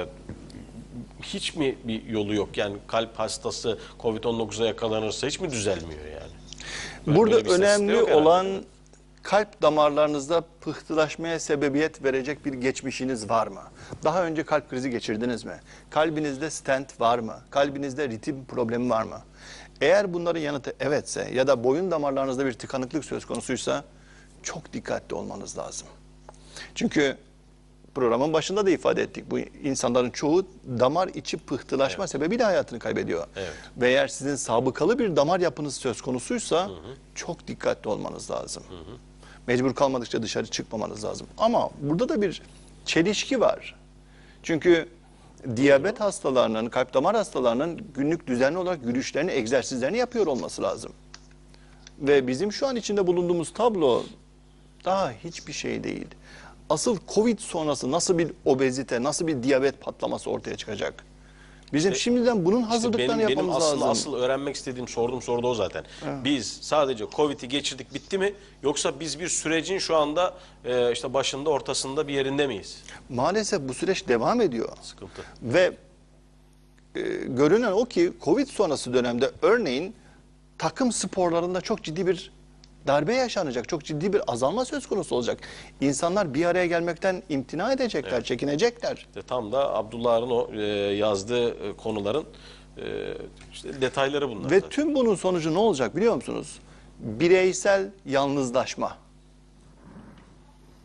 Hiç mi bir yolu yok? Yani kalp hastası Covid-19'a yakalanırsa hiç mi düzelmiyor yani?
Burada
Böyle bir istatistik
önemli
yok herhalde.
olan kalp damarlarınızda pıhtılaşmaya sebebiyet verecek bir geçmişiniz var mı? Daha önce kalp krizi geçirdiniz mi? Kalbinizde stent var mı? Kalbinizde ritim problemi var mı? Eğer bunların yanıtı evetse ya da boyun damarlarınızda bir tıkanıklık söz konusuysa çok dikkatli olmanız lazım. Çünkü programın başında da ifade ettik. Bu insanların çoğu damar içi pıhtılaşma sebebiyle hayatını kaybediyor.
Evet.
Ve eğer sizin sabıkalı bir damar yapınız söz konusuysa çok dikkatli olmanız lazım. Mecbur kalmadıkça dışarı çıkmamanız lazım. Ama burada da bir çelişki var. Çünkü diyabet hastalarının, kalp damar hastalarının günlük düzenli olarak yürüyüşlerini, egzersizlerini yapıyor olması lazım. Ve bizim şu an içinde bulunduğumuz tablo daha hiçbir şey değil. Asıl Covid sonrası nasıl bir obezite, nasıl bir diyabet patlaması ortaya çıkacak? Bizim şimdiden bunun hazırlıklarını
benim
yapmamız
aslında
lazım.
asıl öğrenmek istediğim sorduğum soru da o zaten. Biz sadece Covid'i geçirdik bitti mi? Yoksa biz bir sürecin şu anda işte başında ortasında bir yerinde miyiz?
Maalesef bu süreç devam ediyor.
Sıkıntı.
Ve görünen o ki Covid sonrası dönemde örneğin takım sporlarında çok ciddi bir darbe yaşanacak. Çok ciddi bir azalma söz konusu olacak. İnsanlar bir araya gelmekten imtina edecekler, çekinecekler.
İşte tam da Abdullah'ın o yazdığı konuların işte detayları bunlar.
Ve
zaten.
tüm bunun sonucu ne olacak biliyor musunuz? Bireysel yalnızlaşma.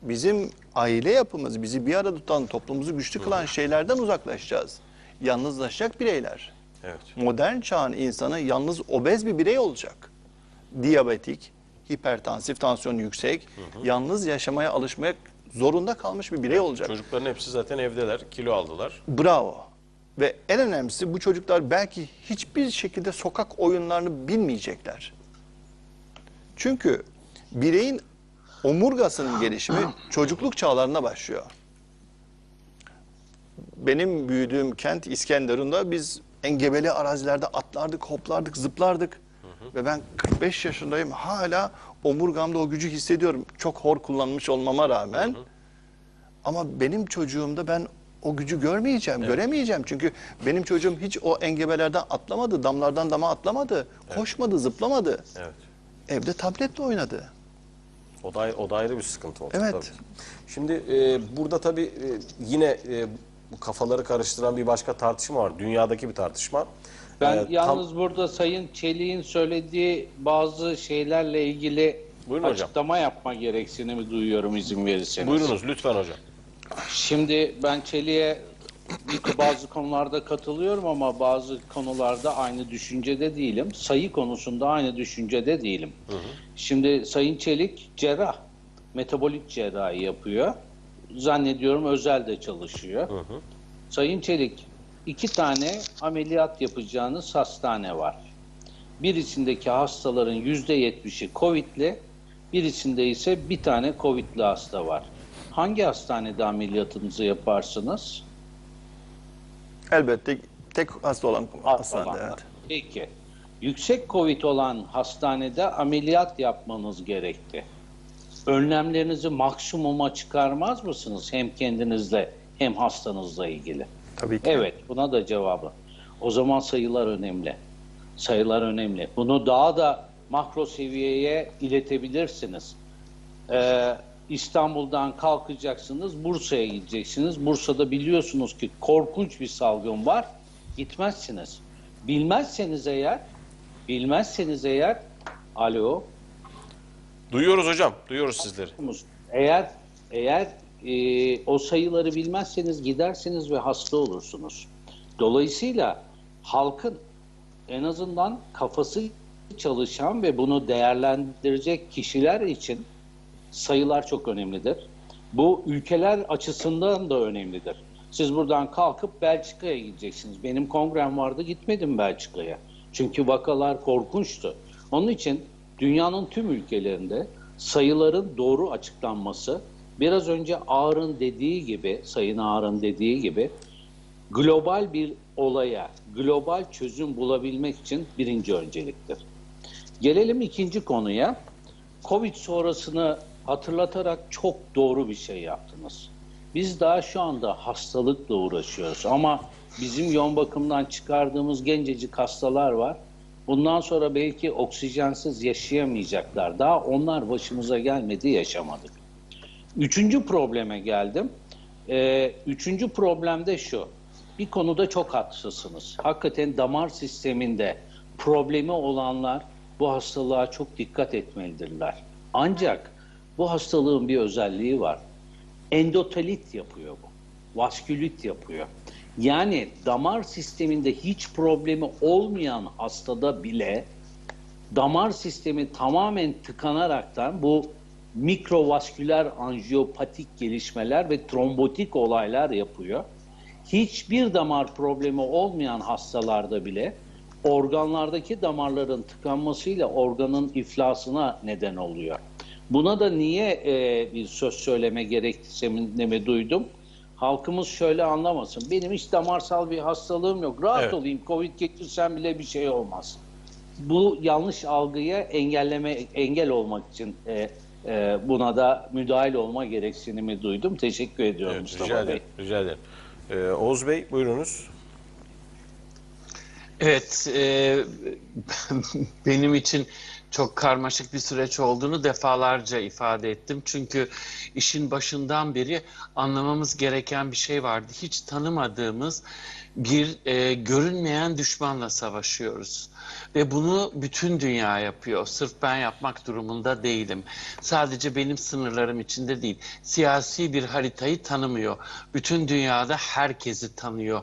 bizim aile yapımız, bizi bir arada tutan, toplumumuzu güçlü kılan şeylerden uzaklaşacağız. Yalnızlaşacak bireyler.
Evet.
Modern çağın insanı yalnız obez bir birey olacak. Diyabetik, hipertansif, tansiyonu yüksek, yalnız yaşamaya alışmaya zorunda kalmış bir birey olacak.
Çocukların hepsi zaten evdeler, kilo aldılar.
Bravo. Ve en önemlisi bu çocuklar belki hiçbir şekilde sokak oyunlarını bilmeyecekler. Çünkü bireyin omurgasının gelişimi çocukluk çağlarına başlıyor. Benim büyüdüğüm kent İskenderun'da biz engebeli arazilerde atlardık, hoplardık, zıplardık. Ve ben 45 yaşındayım, hala omurgamda o gücü hissediyorum. Çok hor kullanmış olmama rağmen. Ama benim çocuğumda ben o gücü görmeyeceğim, göremeyeceğim. Çünkü benim çocuğum hiç o engebelerden atlamadı, damlardan dama atlamadı, koşmadı, zıplamadı.
Evet.
Evde tabletle oynadı.
O da ayrı bir sıkıntı oldu.
Evet.
Tabii. Şimdi burada tabii yine bu kafaları karıştıran bir başka tartışma var. Dünyadaki bir tartışma.
Ben yalnız burada Sayın Çelik'in söylediği bazı şeylerle ilgili
Buyurun hocam.
açıklama yapma gereksinimi duyuyorum izin verirseniz.
Buyurunuz lütfen hocam.
Şimdi ben Çelik'e bazı konularda katılıyorum ama bazı konularda aynı düşüncede değilim. Sayı konusunda aynı düşüncede değilim. Şimdi Sayın Çelik cerrah, metabolik cerrahi yapıyor. Zannediyorum özelde çalışıyor. Sayın Çelik, 2 tane ameliyat yapacağınız hastane var. Birisindeki hastaların %70'i COVID'li, birisinde ise bir tane COVID'li hasta var. Hangi hastanede ameliyatınızı yaparsınız?
Elbette tek hasta olan hastanede.
Olanlar.
Evet.
Peki. Yüksek COVID olan hastanede ameliyat yapmanız gerekti. Önlemlerinizi maksimuma çıkarmaz mısınız? Hem kendinizle hem hastanızla ilgili.
Tabii ki.
Evet, buna da cevabı. O zaman sayılar önemli. Sayılar önemli. Bunu daha da makro seviyeye iletebilirsiniz. İstanbul'dan kalkacaksınız, Bursa'ya gideceksiniz. Bursa'da biliyorsunuz ki korkunç bir salgın var. Gitmezsiniz. Bilmezseniz eğer, alo,
Duyuyoruz hocam, duyuyoruz sizleri.
eğer o sayıları bilmezseniz gidersiniz ve hasta olursunuz. Dolayısıyla halkın en azından kafası çalışan ve bunu değerlendirecek kişiler için sayılar çok önemlidir. Bu ülkeler açısından da önemlidir. Siz buradan kalkıp Belçika'ya gideceksiniz. Benim kongrem vardı, gitmedim Belçika'ya. Çünkü vakalar korkunçtu. Onun için dünyanın tüm ülkelerinde sayıların doğru açıklanması, biraz önce Ağar'ın dediği gibi, Sayın Ağar'ın dediği gibi, global bir olaya, global çözüm bulabilmek için birinci önceliktir. Gelelim ikinci konuya. Covid sonrasını hatırlatarak çok doğru bir şey yaptınız. Biz daha şu anda hastalıkla uğraşıyoruz ama bizim yoğun bakımdan çıkardığımız gencecik hastalar var. Bundan sonra belki oksijensiz yaşayamayacaklar. Daha onlar başımıza gelmedi, yaşamadık. Üçüncü probleme geldim. Üçüncü problem de şu. Bir konuda çok haklısınız. Hakikaten damar sisteminde problemi olanlar bu hastalığa çok dikkat etmelidirler. Ancak bu hastalığın bir özelliği var. Endotelit yapıyor bu. Vaskülit yapıyor. Yani damar sisteminde hiç problemi olmayan hastada bile damar sistemi tamamen tıkanaraktan bu mikrovasküler anjiyopatik gelişmeler ve trombotik olaylar yapıyor. Hiçbir damar problemi olmayan hastalarda bile organlardaki damarların tıkanmasıyla organın iflasına neden oluyor. Buna da niye bir söz söyleme gereksinimi duydum? Halkımız şöyle anlamasın. Benim hiç damarsal bir hastalığım yok. Rahat olayım. Covid geçirsem bile bir şey olmaz. Bu yanlış algıya engel olmak için buna da müdahil olma gereksinimi duydum. Teşekkür ediyorum Mustafa Bey.
Rica ederim. Oğuz Bey buyurunuz.
Evet, benim için çok karmaşık bir süreç olduğunu defalarca ifade ettim. Çünkü işin başından beri anlamamız gereken bir şey vardı. Hiç tanımadığımız bir görünmeyen düşmanla savaşıyoruz. Ve bunu bütün dünya yapıyor. Sırf ben yapmak durumunda değilim. Sadece benim sınırlarım içinde değil. Siyasi bir haritayı tanımıyor. Bütün dünyada herkesi tanıyor.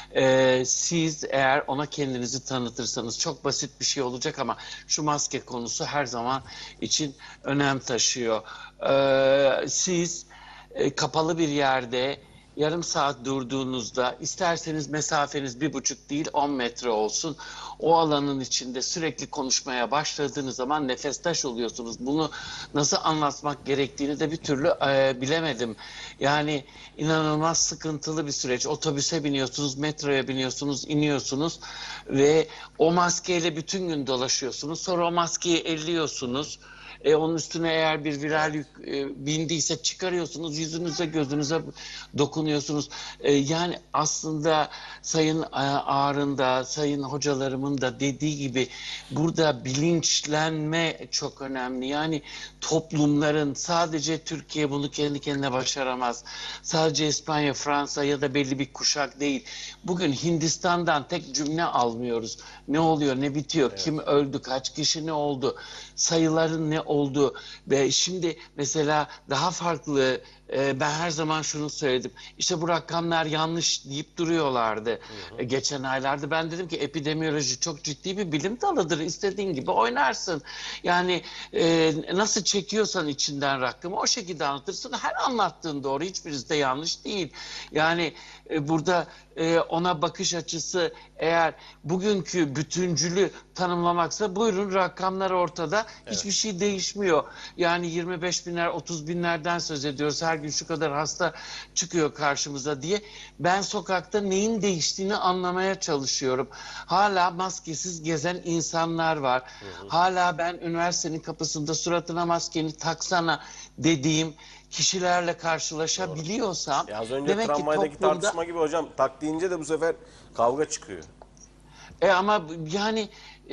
Siz eğer ona kendinizi tanıtırsanız çok basit bir şey olacak ama şu maske konusu her zaman için önem taşıyor. Siz kapalı bir yerde yarım saat durduğunuzda isterseniz mesafeniz 1,5 değil 10 metre olsun. O alanın içinde sürekli konuşmaya başladığınız zaman nefestaş oluyorsunuz. Bunu nasıl anlatmak gerektiğini de bir türlü bilemedim. Yani inanılmaz sıkıntılı bir süreç. Otobüse biniyorsunuz, metroya biniyorsunuz, iniyorsunuz ve o maskeyle bütün gün dolaşıyorsunuz. Sonra o maskeyi elliyorsunuz. Onun üstüne eğer bir viral yük bindiyse çıkarıyorsunuz, yüzünüze gözünüze dokunuyorsunuz. Yani aslında Sayın Ağar'ın da Sayın hocalarımın da dediği gibi burada bilinçlenme çok önemli. Yani toplumların, sadece Türkiye bunu kendi kendine başaramaz. Sadece İspanya, Fransa ya da belli bir kuşak değil. Bugün Hindistan'dan tek cümle almıyoruz. Ne oluyor, ne bitiyor, kim öldü, kaç kişi ne oldu, sayıların ne oldu. Ve şimdi mesela daha farklı, ben her zaman şunu söyledim. İşte bu rakamlar yanlış deyip duruyorlardı geçen aylarda. Ben dedim ki epidemiyoloji çok ciddi bir bilim dalıdır. İstediğin gibi oynarsın. Yani nasıl çekiyorsan içinden rakamı o şekilde anlatırsın. Her anlattığın doğru. Hiçbirisi de yanlış değil. Yani burada ona bakış açısı eğer bugünkü bütüncülü tanımlamaksa buyurun, rakamlar ortada. Hiçbir şey değişmiyor. Yani 25 binler, 30 binlerden söz ediyoruz. Her gün şu kadar hasta çıkıyor karşımıza diye. Ben sokakta neyin değiştiğini anlamaya çalışıyorum. Hala maskesiz gezen insanlar var. Hala ben üniversitenin kapısında suratına maskeni taksana dediğim kişilerle karşılaşabiliyorsam
Ya az önce
demek ki
tramvaydaki
toplumda...
tartışma gibi hocam, tak deyince de bu sefer kavga çıkıyor.
Ama yani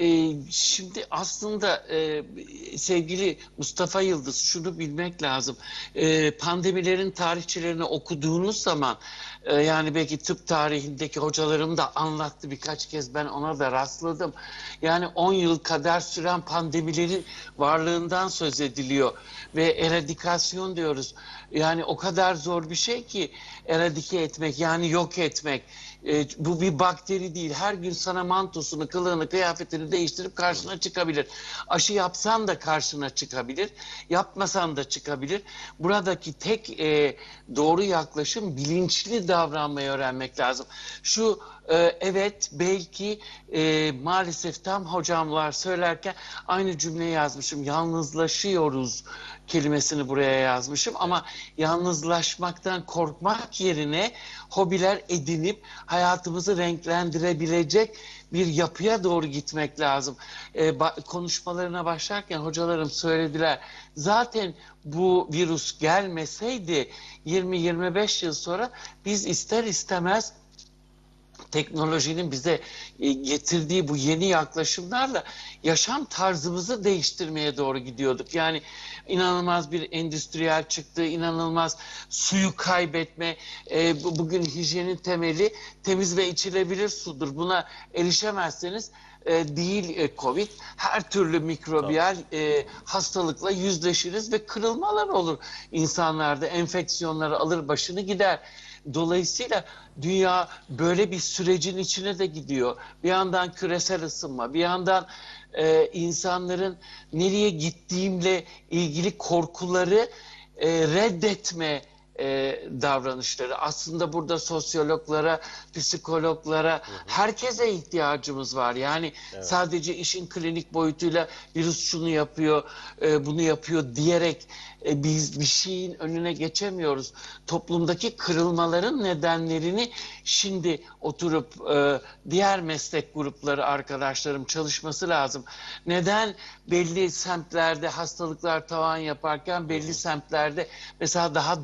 şimdi aslında sevgili Mustafa Yıldız, şunu bilmek lazım. Pandemilerin tarihçelerini okuduğunuz zaman yani belki tıp tarihindeki hocalarım da anlattı birkaç kez, ben ona da rastladım. Yani 10 yıl kadar süren pandemilerin varlığından söz ediliyor ve eradikasyon diyoruz. Yani o kadar zor bir şey ki eradike etmek, yani yok etmek. Bu bir bakteri değil. Her gün sana mantosunu, kılığını, kıyafetini değiştirip karşına çıkabilir. Aşı yapsan da karşına çıkabilir. Yapmasan da çıkabilir. Buradaki tek doğru yaklaşım bilinçli davranmayı öğrenmek lazım. Şu evet, belki maalesef tam hocamlar söylerken aynı cümleyi yazmışım. Yalnızlaşıyoruz kelimesini buraya yazmışım ama yalnızlaşmaktan korkmak yerine hobiler edinip hayatımızı renklendirebilecek bir yapıya doğru gitmek lazım. Konuşmalarına başlarken hocalarım söylediler. Zaten bu virüs gelmeseydi 20-25 yıl sonra biz ister istemez teknolojinin bize getirdiği bu yeni yaklaşımlarla yaşam tarzımızı değiştirmeye doğru gidiyorduk. Yani inanılmaz bir endüstriyel çıktı, inanılmaz suyu kaybetme. Bugün hijyenin temeli temiz ve içilebilir sudur. Buna erişemezseniz değil Covid, her türlü mikrobiyal hastalıkla yüzleşiriz ve kırılmalar olur insanlarda, enfeksiyonları alır başını gider. Dolayısıyla dünya böyle bir sürecin içine de gidiyor. Bir yandan küresel ısınma, bir yandan insanların nereye gittiğimle ilgili korkuları reddetme davranışları. Aslında burada sosyologlara, psikologlara, herkese ihtiyacımız var. Yani sadece işin klinik boyutuyla virüs şunu yapıyor, bunu yapıyor diyerek biz bir şeyin önüne geçemiyoruz. Toplumdaki kırılmaların nedenlerini şimdi oturup diğer meslek grupları, arkadaşlarım çalışması lazım. Neden belli semtlerde hastalıklar tavan yaparken belli semtlerde mesela daha durgun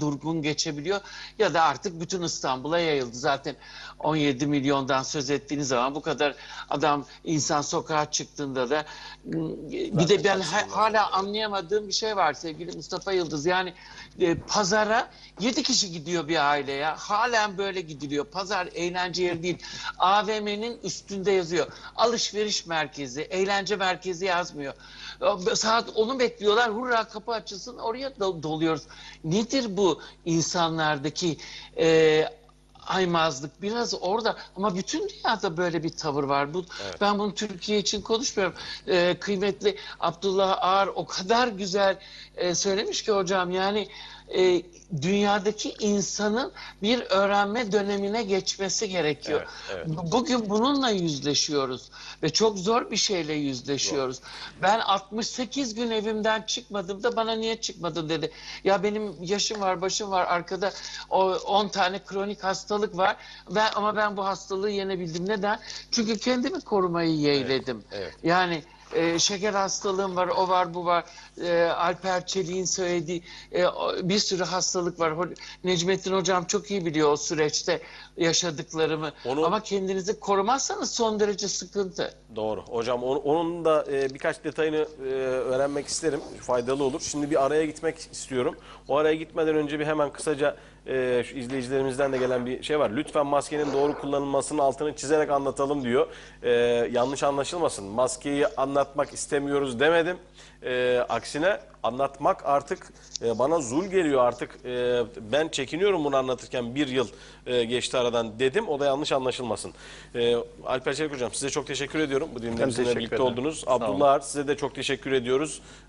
geçebiliyor ya da artık bütün İstanbul'a yayıldı. Zaten 17 milyondan söz ettiğiniz zaman bu kadar insan sokağa çıktığında da bir de ben hala anlayamadığım bir şey var sevgili Mustafa Yıldız. Yani pazara 7 kişi gidiyor bir aileye. Halen böyle gidiliyor. Pazar eğlence yeri değil. AVM'nin üstünde yazıyor. Alışveriş merkezi, eğlence merkezi yazmıyor. Saat 10'u bekliyorlar. Hurra kapı açılsın oraya doluyoruz. Nedir bu insanlardaki aymazlık? Biraz orada ama bütün dünyada böyle bir tavır var. Ben bunu Türkiye için konuşmuyorum. Kıymetli Abdullah Ağar o kadar güzel söylemiş ki hocam, yani dünyadaki insanın bir öğrenme dönemine geçmesi gerekiyor.
Evet.
Bugün bununla yüzleşiyoruz ve çok zor bir şeyle yüzleşiyoruz. Ben 68 gün evimden çıkmadım da bana niye çıkmadın dedi. Ya benim yaşım var, başım var, arkada 10 tane kronik hastalık var. Ama ben bu hastalığı yenebildim. Neden? Çünkü kendimi korumayı yeğledim.
Evet.
Yani şeker hastalığım var, o var, bu var. Alper Çelik'in söylediği bir sürü hastalık var. Necmettin hocam çok iyi biliyor o süreçte yaşadıklarımı. Ama kendinizi korumazsanız son derece sıkıntı.
Doğru. Hocam onun da birkaç detayını öğrenmek isterim. Faydalı olur. Şimdi bir araya gitmek istiyorum. O araya gitmeden önce bir hemen kısaca şu izleyicilerimizden de gelen bir şey var. Lütfen maskenin doğru kullanılmasının altını çizerek anlatalım diyor. Yanlış anlaşılmasın. Maskeyi anlatmak istemiyoruz demedim. Aksine anlatmak artık bana zul geliyor artık. Ben çekiniyorum bunu anlatırken, bir yıl geçti aradan dedim. O da yanlış anlaşılmasın. Alper Çelik hocam size çok teşekkür ediyorum. Bu dinle bizimle birlikte oldunuz. Abdullah Ağar size de çok teşekkür ediyoruz.